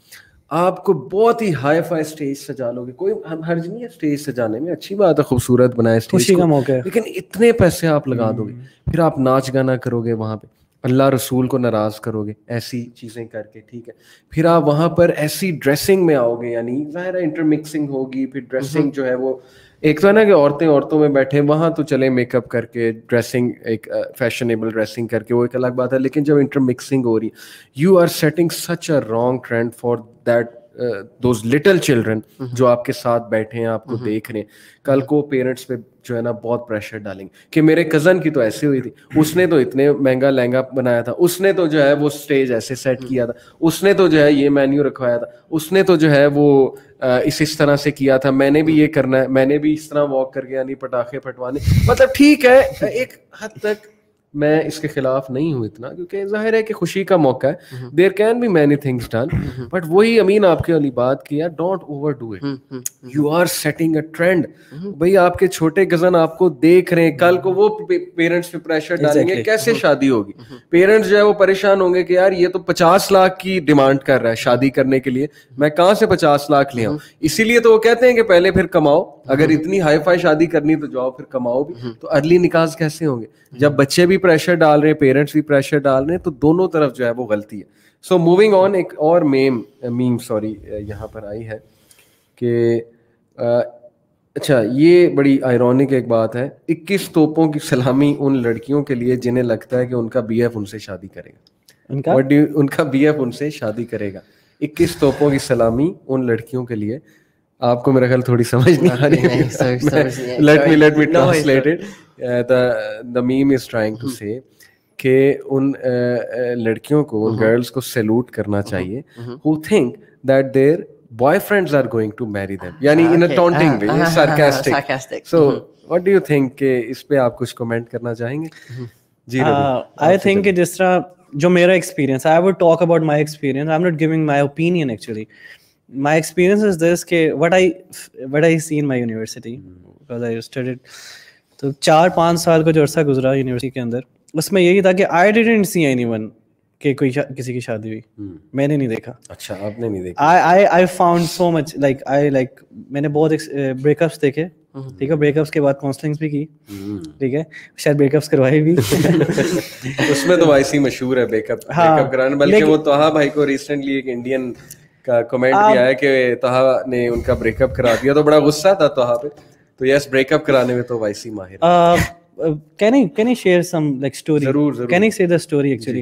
آپ کو بہت ہی ہائی فائی اسٹیج سجا لو گے, کوئی حرج نہیں ہے اسٹیج سجانے میں, اچھی بات ہے, خوبصورت بنائے اسٹیج کو, لیکن اتنے پیسے آپ لگا دو گے, پھر آپ ناچ گانا کرو گے وہاں پہ, اللہ رسول کو ناراض کرو گے ایسی چیزیں کر کے, ٹھیک ہے, پھر آپ وہاں پر ایسی ڈریسنگ میں آؤ گے, یعنی ظاہر ہے انٹر مکسنگ ہوگی, پھر ڈریسنگ جو ہے وہ ایک تو ہے نا کہ عورتوں میں بیٹھے وہاں تو چلے میک اپ کر کے ڈریسنگ ایک فیشنیبل ڈریسنگ کر کے, وہ ایک الگ بات ہے, لیکن جب انٹر مکسنگ ہو رہی, you are setting such a wrong trend for that those little children جو آپ کے ساتھ بیٹھے ہیں, آپ کو دیکھ رہے ہیں, کل کو پیرنٹس پہ جو ہے نا بہت پریشر ڈالیں گے کہ میرے کزن کی تو ایسے ہوئی تھی, اس نے تو اتنے مہنگا لہنگا بنایا تھا, اس نے تو جو ہے وہ اسٹیج ایسے سیٹ کیا تھا, اس نے تو جو ہے یہ مینیو رکھوایا تھا, اس نے تو جو ہے وہ اس طرح سے کیا تھا, میں نے بھی یہ کرنا ہے, میں نے بھی اس طرح واک کر کے یعنی پٹاخے پھٹوانے, مطلب ٹھیک ہے ایک حد تک میں اس کے خلاف نہیں ہوں اتنا, کیونکہ ظاہر ہے کہ خوشی کا موقع ہے, there can be many things done, but وہی امین آپ کے والی بات کی ہے, don't overdo it, you are setting a trend. بھائی آپ کے چھوٹے کزن آپ کو دیکھ رہے ہیں, کل کو وہ پیرنٹس پہ پریشر ڈالیں گے, کیسے شادی ہوگی, پیرنٹس جو ہے وہ پریشان ہوں گے کہ یار یہ تو 50 لاکھ کی ڈیمانڈ کر رہا ہے شادی کرنے کے لیے, میں کہاں سے 50 لاکھ لے آؤں, اسی لیے تو وہ کہتے ہیں کہ پہلے پھر کماؤ, اگر اتنی ہائی فائی شادی کرنی تو جاؤ پھر کماؤ بھی, تو ارلی نکاح کیسے ہوں گے جب بچے بھی پریشر ڈال رہے ہیں, پیرنٹس بھی پریشر ڈال رہے ہیں, تو دونوں طرف جو ہے وہ غلطی ہے. سو موونگ آن, ایک اور میم یہاں پر آئی ہے کہ اچھا یہ بڑی آئرونک ایک بات ہے, 21 توپوں کی سلامی ان لڑکیوں کے لیے جنہیں لگتا ہے کہ ان کا بی ایف ان سے شادی کرے گا, ان کا بی ایف ان سے شادی کرے گا, 21 توپوں کی سلامی ان لڑکیوں کے لیے. آپ کو میرا خیال تھوڑی سمجھ نہیں آ رہی, let me translate it. The meme is trying to say کہ ان لڑکیوں کو, ان گرلز کو سیلوٹ کرنا چاہیے who think that their boyfriends are going to marry them, یعنی in a taunting way, sarcastic. So what do you think کہ اس پہ آپ کچھ کمنٹ کرنا چاہیں گے؟ جی I think کہ جس طرح جو میرا experience, I would talk about my experience, I'm not giving my opinion actually. My experience is this کہ what I see in my university because I studied, تو 4-5 سال کا جو عرصہ گزرا یونیورسٹی کے اندر, اس میں یہی تھا کہ I didn't see anyone کہ کوئی کسی کی شادی ہوئی, میں نے نہیں دیکھا. اچھا آپ نے نہیں دیکھا. I found so much like میں نے بہت بریک اپس دیکھے, ٹھیک ہے, بریک اپس کے بعد کاؤنسلنگس بھی کی, ٹھیک ہے, شاید بریک اپس کروائے بھی. اس میں تو ویسے مشہور ہے بریک اپ کرانا, بلکہ وہ طہا بھائی کو ریسنٹلی ایک انڈین کا کمنٹ بھی آیا کہ طہا نے ان کا بریک اپ کرا دیا, تو بڑا غصہ تھا طہا پہ. تو یس, بریک اپ کرانے میں تو ویسی ماہر. can I share some like story? ضرور. Can I say the story actually?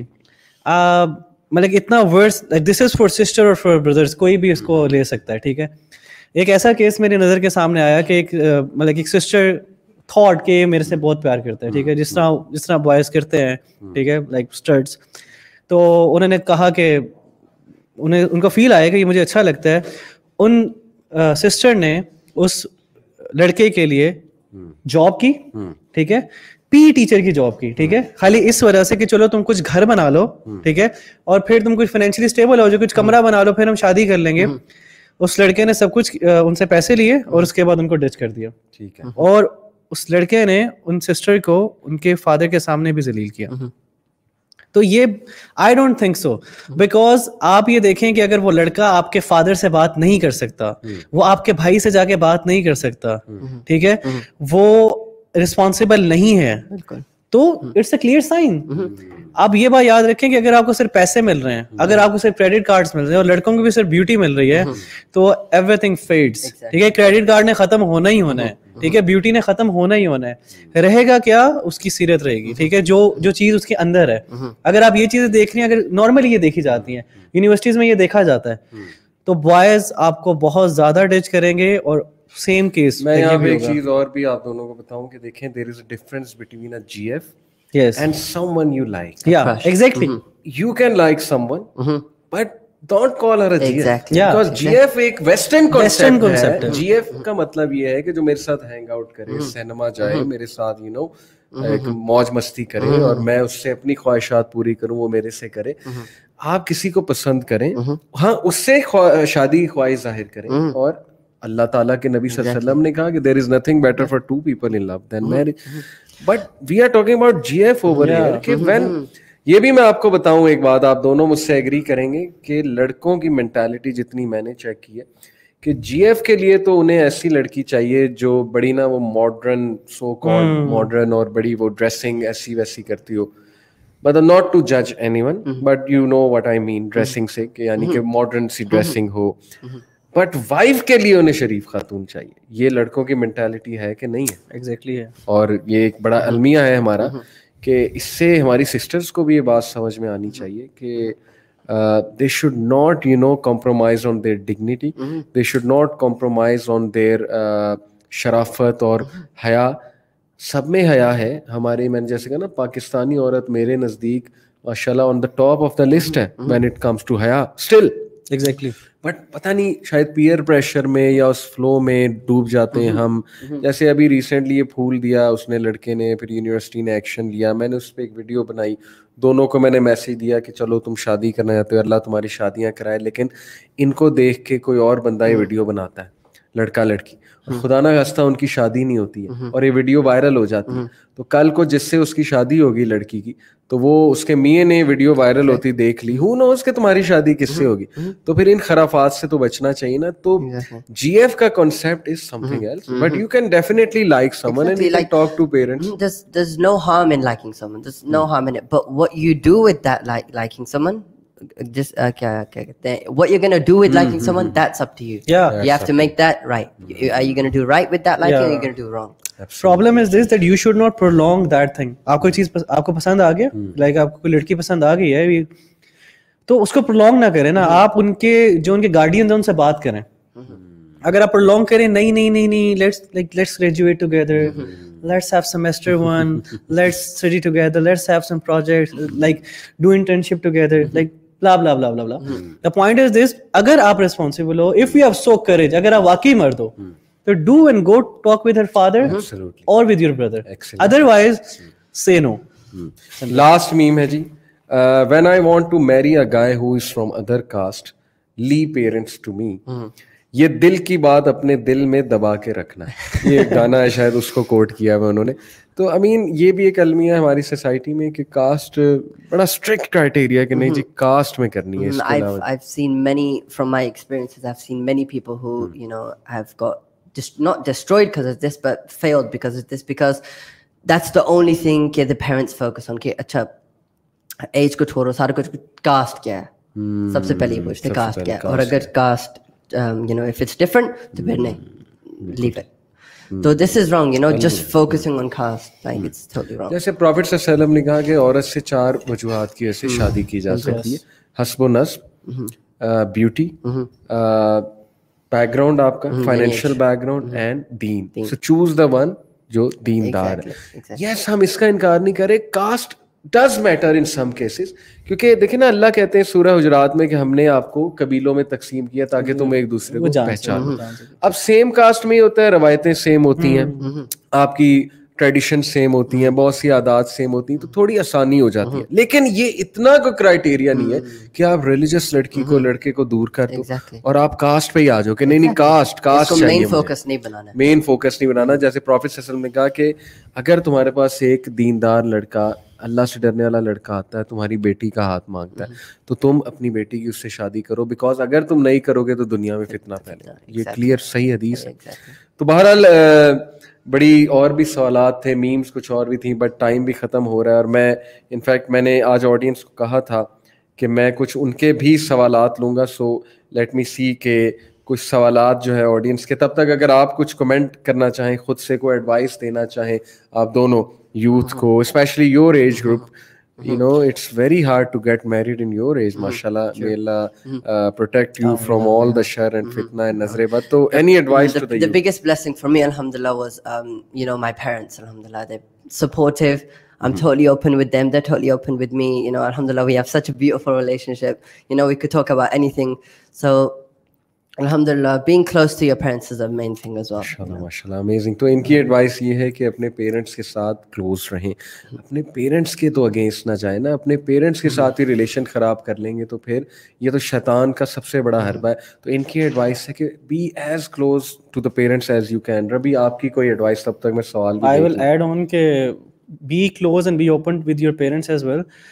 مطلب اتنا ورس, this is for sister or for brothers, کوئی بھی اس کو لے سکتا ہے, ٹھیک ہے. ایک ایسا کیس میری نظر کے سامنے آیا کہ ایک مطلب ایک سسٹر تھاٹ کہ میرے سے بہت پیار کرتا ہے, ٹھیک ہے, جس طرح بوائز کرتے ہیں, ٹھیک ہے, لائک اسٹرٹس. تو انہوں نے کہا کہ ان کو فیل آیا کہ یہ مجھے اچھا لگتا ہے. ان سسٹر نے اس لڑکے کے لیے جاب کی, ٹھیک ہے, پی ٹیچر کی جاب کی, ٹھیک ہے, خالی اس وجہ سے کہ چلو تم کچھ گھر بنا لو, ٹھیک ہے, اور پھر تم کچھ فائنینشلی اسٹیبل ہو جو, کچھ کمرہ بنا لو, پھر ہم شادی کر لیں گے. اس لڑکے نے سب کچھ ان سے پیسے لیے اور اس کے بعد ان کو ڈچ کر دیا, ٹھیک ہے, اور اس لڑکے نے ان سسٹر کو ان کے فادر کے سامنے بھی ذلیل کیا. تو یہ I don't think so, because آپ یہ دیکھیں کہ اگر وہ لڑکا آپ کے فادر سے بات نہیں کر سکتا, وہ آپ کے بھائی سے جا کے بات نہیں کر سکتا, ٹھیک ہے, وہ رسپانسبل نہیں ہے, تو اٹس اے کلیئر سائن. آپ یہ بات یاد رکھیں کہ اگر آپ کو صرف پیسے مل رہے ہیں, اگر آپ کو صرف کریڈٹ کارڈز مل رہے ہیں, اور لڑکوں کو بھی صرف بیوٹی مل رہی ہے, تو ایوری تھنگ فیڈس, ٹھیک ہے. کریڈٹ کارڈ نے ختم ہونا ہی ہونا ہے, ٹھیک ہے, بیوٹی نے ختم ہونا ہی ہونا ہے, رہے گا کیا, اس کی سیرت رہے گی, ٹھیک ہے, جو چیز اس کے اندر ہے. اگر آپ یہ چیزیں دیکھ رہی ہیں, اگر نارملی یہ دیکھی جاتی ہیں, یونیورسٹیز میں یہ دیکھا جاتا ہے, تو بوائز آپ کو بہت زیادہ ڈچ کریں گے. اور سیم کیس میں یہاں پہ ایک چیز اور بھی آپ دونوں کو بتاؤں کہ دیکھیں, there is a difference between a GF and someone you like. Yeah, exactly. You can like someone, but don't call her a GF. Because GF ایک ویسٹرن concept ہے. GF کا مطلب یہ ہے کہ جو میرے ساتھ ہینگ آؤٹ کرے, سینما جائے میرے ساتھ, یو نو, ایک موج مستی کرے, اور میں اس سے اپنی خواہشات پوری کروں, وہ میرے سے کرے. آپ کسی کو پسند کریں, ہاں اس سے شادی خواہش ظاہر کریں, اور اللہ تعالیٰ کے نبی صلی اللہ علیہ وسلم نے کہا کہ there is nothing better for two people in love than marriage. But we are talking about GF over here, کہ when یہ بھی میں آپ کو بتاؤں ایک بات, آپ دونوں مجھ سے ایگری کریں گے کہ لڑکوں کی مینٹالٹی جتنی میں نے چیک کی ہے کہ جی ایف کے لیے تو انہیں ایسی لڑکی چاہیے جو بڑی نا وہ ماڈرن, سو کالڈ ماڈرن, اور بڑی وہ ڈریسنگ ایسی ویسی کرتی ہو. But not to judge anyone, but you know what I mean, dressing سے کہ یعنی کہ ماڈرن سی ڈریسنگ ہو. بٹ وائف کے لیے انہیں شریف خاتون چاہیے. یہ لڑکوں کی مینٹالٹی ہے کہ نہیں ہے؟ ایگزیکٹلی ہے. اور یہ ایک بڑا المیہ ہے ہمارا کہ اس سے ہماری سسٹرز کو بھی یہ بات سمجھ میں آنی چاہیے کہ they should not compromise on their dignity, they should not compromise on their شرافت اور حیا. سب میں حیا ہے ہمارے. میں نے جیسے کہا نا, پاکستانی عورت میرے نزدیک ماشاء اللہ on the top of the list ہے when it comes to حیا اسٹل. ایگزیکٹلی. بٹ پتہ نہیں شاید پیئر پریشر میں یا اس فلو میں ڈوب جاتے ہیں ہم. جیسے ابھی ریسنٹلی یہ پھول دیا اس نے لڑکے نے, پھر یونیورسٹی نے ایکشن لیا. میں نے اس پہ ایک ویڈیو بنائی, دونوں کو میں نے میسج دیا کہ چلو تم شادی کرنا چاہتے ہو, اللہ تمہاری شادیاں کرائے. لیکن ان کو دیکھ کے کوئی اور بندہ یہ ویڈیو بناتا ہے, لڑکا لڑکی, اور خدا نہ خواستہ ان کی شادی نہیں ہوتی ہے اور یہ ویڈیو وائرل ہو جاتی ہے. تو کل کو جس سے اس کی شادی ہوگی لڑکی کی, تو وہ اس کے میاں نے ویڈیو وائرل ہوتی دیکھ لی, ہو نوز کہ تمہاری شادی کس سے ہوگی. تو پھر ان خرافات سے تو بچنا چاہیے نا. تو جی ایف کا concept is something else, but you can definitely like someone and you can talk to parents. There's no harm in liking someone, there's no harm in it, but what you do with that liking someone, just کیا کہتے ہیں, what you're going to do with liking someone, that's up to you. Yeah, you have to make that right. Are you going to do right with that liking, or are you going to do wrong? Problem is this, that you should not prolong that thing. آپ کو چیز آپ کو پسند آ گیا, like آپ کو کوئی لڑکی پسند آ گئی ہے, تو اس کو پرولونگ نہ کریں نا. آپ ان کے جو ان کے گارڈین ہیں ان سے بات کریں. اگر آپ پرولونگ کریں, نہیں نہیں نہیں نہیں, let's graduate together, let's have semester 1, let's study together, let's have some projects, like do internship together, like blah blah blah blah blah. The point is this, agar aap responsible ho, if you have so courage, agar aap waqai mard ho, so do and go talk with her father. Absolutely. Or with your brother. Excellent. Otherwise say no. Last meme hai ji, when I want to marry a guy who is from other caste, leave parents to me. یہ دل کی بات اپنے دل میں دبا کے رکھنا ہے. یہ گانا ہے, شاید اس کو کوٹ کیا ہوا انہوں نے. تو I mean یہ بھی ایک المیہ ہے ہماری سوسائٹی میں کہ کاسٹ بڑا اسٹرکٹ کرائٹیریا کہ نہیں جی کاسٹ میں کرنی ہے. I've seen many, from my experiences, I've seen many people who have got not destroyed because of this, but failed because of this, because that's the only thing کہ the parents focus on کہ اچھا age کو چھوڑو, سارا کچھ cost کیا ہے, سب سے پہلے یہ پوچھتے کاسٹ کیا ہے. اور اگر کاسٹ if it's different, تو پھر نہیں, leave it. So this is wrong, just focusing on caste, like it's totally wrong. جیسے پروفٹ صلی اللہ علیہ وسلم نے کہا کہ عورت سے 4 وجوہات کی وجہ سے شادی کی جا سکتی ہے, حسب و نسب, بیوٹی, بیک گراؤنڈ آپ کا, فائنینشیل بیک گراؤنڈ, اینڈ دین. سو چوز دا ون جو دیندار ہے. یس, ہم اس کا انکار نہیں کرے, caste does matter in some cases, کیونکہ دیکھیں نا اللہ کہتے ہیں سورہ حجرات میں کہ ہم نے آپ کو قبیلوں میں تقسیم کیا تاکہ تم ایک دوسرے کو پہچانو. اب سیم کاسٹ میں ہی ہوتا ہے, روایتیں سیم ہوتی ہیں, آپ کی ٹریڈیشن سیم ہوتی ہیں, بہت سی عادات سیم ہوتی ہیں, تو تھوڑی آسانی ہو جاتی ہے. لیکن یہ اتنا کوئی کرائٹیریا نہیں ہے کہ آپ ریلیجس لڑکی کو لڑکے کو دور کر دو اور آپ کاسٹ پہ ہی آ جاؤ کہ نہیں کاسٹ چاہیے, مین فوکس نہیں بنانا. جیسے پروفٹ صلی اللہ علیہ وسلم نے کہا کہ اگر تمہارے پاس ایک دیندار لڑکا, اللہ سے ڈرنے والا لڑکا آتا ہے, تمہاری بیٹی کا ہاتھ مانگتا ہے, تو تم اپنی بیٹی کی اس سے شادی کرو, بیکاز اگر تم نہیں کرو گے تو دنیا میں فتنہ پھیلے گا. یہ کلیئر صحیح حدیث ہے. تو بہرحال بڑی اور بھی سوالات تھے, میمز کچھ اور بھی تھیں, بٹ ٹائم بھی ختم ہو رہا ہے. اور میں انفیکٹ میں نے آج آڈینس کو کہا تھا کہ میں کچھ ان کے بھی سوالات لوں گا. سو لیٹ می سی کہ کچھ سوالات جو ہے آڈینس کے, تب تک اگر آپ کچھ کمنٹ کرنا چاہیں, خود سے کوئی ایڈوائس دینا چاہیں آپ دونوں یوتھ کو, specially your age group, it's very hard to get married in your age, mashallah. May Allah protect you from all the shar and fitna and nazre bad. So any advice to the biggest blessing for me, alhamdulillah, was my parents, alhamdulillah, they're supportive. I'm totally open with them, they're totally open with me. Alhamdulillah, we have such a beautiful relationship. We could talk about anything. So alhamdulillah, being close to your parents is the main thing as well. MashaAllah, MashaAllah, amazing. تو ان کی advice یہ ہے کہ اپنے parents کے ساتھ close رہیں, اپنے پیرنٹس کے تو اگینسٹ نہ جائیں نا. اپنے پیرنٹس کے ساتھ ہی ریلیشن خراب کر لیں گے تو پھر یہ تو شیطان کا سب سے بڑا حربہ ہے. تو ان کی ایڈوائس ہے کہ be as close to the parents as you can. ربی آپ کی کوئی ایڈوائس, تب تک میں سوال بھی I will add on کہ be close and be open with your parents as well.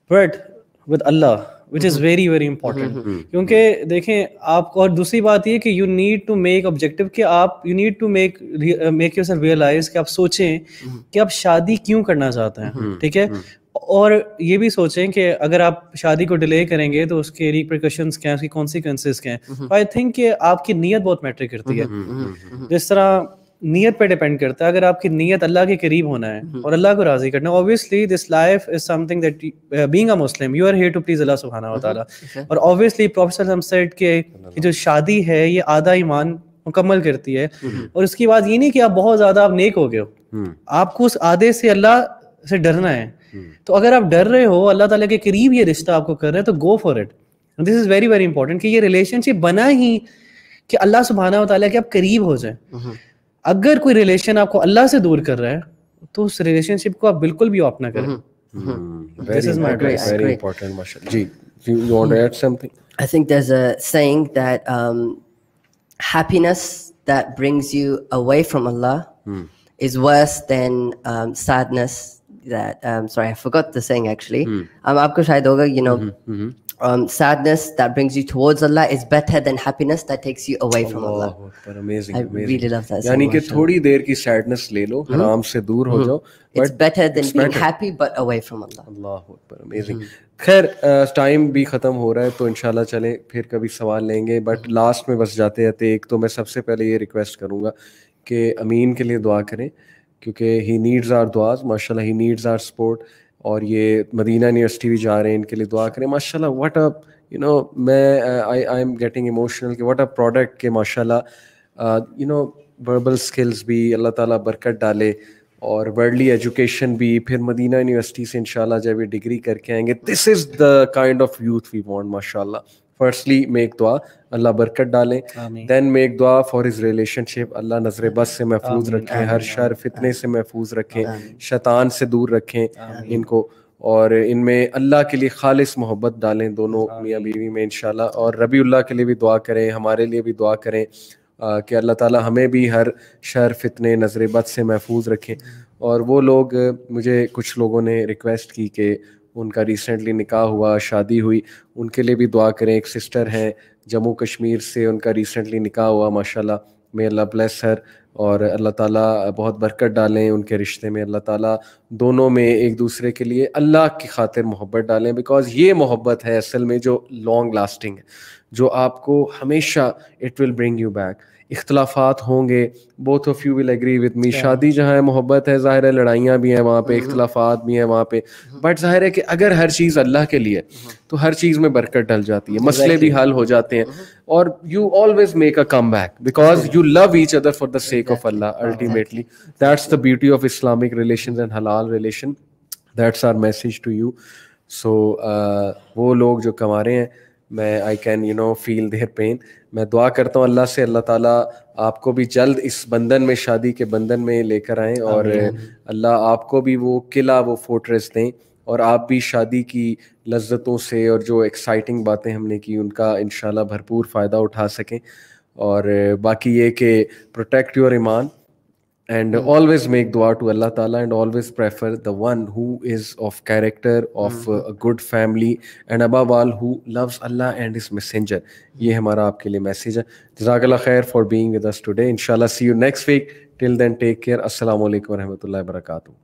but with Allah, which is very very important. کیونکہ دیکھیں آپ کو, اور دوسری بات یہ کہ you need to make objective کہ آپ you need to make yourself realize کہ آپ سوچیں کہ آپ شادی کیوں کرنا چاہتے ہیں, ٹھیک ہے, اور یہ بھی سوچیں کہ اگر آپ شادی کو ڈیلے کریں گے تو اس کے ریپریکشنز کیا ہیں, اس کی کانسیکوینسز کیا ہیں. آئی تھنک کہ آپ کی نیت بہت میٹر کرتی ہے. جس طرح نیت پہ ڈیپینڈ کرتا ہے, اگر آپ کی نیت اللہ کے قریب ہونا ہے اور اللہ کو راضی کرنا ہے, obviously this life is something that being a Muslim you are here to please Allah subhanahu wa ta'ala. اور obviously Prophet sallallahu alaihi wasallam said کہ جو شادی ہے یہ آدھا ایمان مکمل کرتی ہے, اور اس کی بات یہ نہیں کہ آپ بہت زیادہ آپ نیک ہو گئے ہو, آپ کو اس آدھے سے اللہ سے ڈرنا ہے. تو اگر آپ ڈر رہے ہو, اللہ تعالیٰ کے قریب یہ رشتہ آپ کو کر رہے ہیں, تو go for it. This is very very important کہ یہ ریلیشن شپ بنا ہی کہ اللہ سبحانہ و تعالیٰ کے آپ قریب ہو جائیں. اگر کوئی ریلیشن آپ کو اللہ سے دور کر رہا ہے تو اس ریلیشن شپ کو آپ بالکل بھی آف نہ کریں. This is my advice. Very important, mashallah. Ji, you want to add something? I think there's a saying that happiness that brings you away from Allah is worse than sadness that sorry, I forgot the saying actually. Aapko shayad hoga, you know, sadness that brings you towards Allah is better than happiness that takes you away from Allah. Amazing, I amazing. really love that. یعنی کہ تھوڑی دیر کی sadness لے لو, حرام سے دور ہو جاؤ. It's better than being happy but away from Allah. اللہ اکبر, امیزنگ. خیر ٹائم بھی ختم ہو رہا ہے تو انشاءاللہ چلیں پھر کبھی سوال لیں گے, بٹ لاسٹ میں بس جاتے جاتے ایک تو میں سب سے پہلے یہ ریکویسٹ کروں گا کہ امین کے لیے دعا کریں, کیونکہ ہی نیڈز آر دعاز, ماشاء اللہ ہی نیڈز آر سپورٹ. اور یہ مدینہ یونیورسٹی بھی جا رہے ہیں, ان کے لیے دعا کریں. ماشاء اللہ واٹ اے یو نو, میں آئی ایم گیٹنگ ایموشنل کہ واٹ اے پروڈکٹ کہ ماشاء اللہ یو نو وربل اسکلز بھی اللہ تعالیٰ برکت ڈالے, اور ورلڈلی ایجوکیشن بھی. پھر مدینہ یونیورسٹی سے انشاءاللہ جب یہ ڈگری کر کے آئیں گے, this is the kind of youth we want. ماشاء اللہ فرسٹلی میک دعا اللہ برکت ڈالیں, دین میک دعا فار ہز ریلیشن شپ, اللہ نظر بس سے محفوظ رکھیں, ہر شر فتنے سے محفوظ رکھیں, شیطان سے دور رکھیں ان کو, اور ان میں اللہ کے لیے خالص محبت ڈالیں دونوں میاں بیوی میں انشاءاللہ. اور ربیع اللہ کے لیے بھی دعا کریں, ہمارے لیے بھی دعا کریں کہ اللہ تعالیٰ ہمیں بھی ہر شر فتنے نظر بد سے محفوظ رکھیں. اور وہ لوگ, مجھے کچھ لوگوں نے ریکویسٹ کی کہ ان کا ریسنٹلی نکاح ہوا, شادی ہوئی, ان کے لیے بھی دعا کریں. ایک سسٹر ہیں جموں کشمیر سے, ان کا ریسنٹلی نکاح ہوا, ماشاءاللہ may اللہ بلیس ہر, اور اللہ تعالیٰ بہت برکت ڈالیں ان کے رشتے میں. اللہ تعالیٰ دونوں میں ایک دوسرے کے لیے اللہ کی خاطر محبت ڈالیں, بیکاز یہ محبت ہے اصل میں جو لانگ لاسٹنگ ہے, جو آپ کو ہمیشہ it will bring you back. اختلافات ہوں گے, both of you will agree with me, شادی جہاں ہے محبت ہے, ظاہر ہے لڑائیاں بھی ہیں وہاں پہ, اختلافات بھی ہیں وہاں پہ, بٹ ظاہر ہے کہ اگر ہر چیز اللہ کے لیے تو ہر چیز میں برکت ڈل جاتی ہے, مسئلے بھی حل ہو جاتے ہیں, اور you always make a come back because you love each other for the sake of اللہ. Ultimately that's the beauty of Islamic relations and حلال relation. That's our message to you. So وہ لوگ جو کما رہے ہیں, میں I can you know feel their pain. میں دعا کرتا ہوں اللہ سے, اللہ تعالیٰ آپ کو بھی جلد اس بندھن میں, شادی کے بندھن میں لے کر آئیں, اور اللہ آپ کو بھی وہ قلعہ, وہ فورٹریس دیں, اور آپ بھی شادی کی لذتوں سے اور جو ایکسائٹنگ باتیں ہم نے کی ان کا انشاءاللہ بھرپور فائدہ اٹھا سکیں. اور باقی یہ کہ پروٹیکٹ یور ایمان, and always make dua to Allah Ta'ala, and always prefer the one who is of character, of a good family, and above all who loves Allah and His Messenger. یہ ہمارا آپ کے لیے message ہے. جزاک اللہ خیر for being with us today. Inshallah see you next week. Till then take care. السلام علیکم و رحمۃ اللہ وبرکاتہ.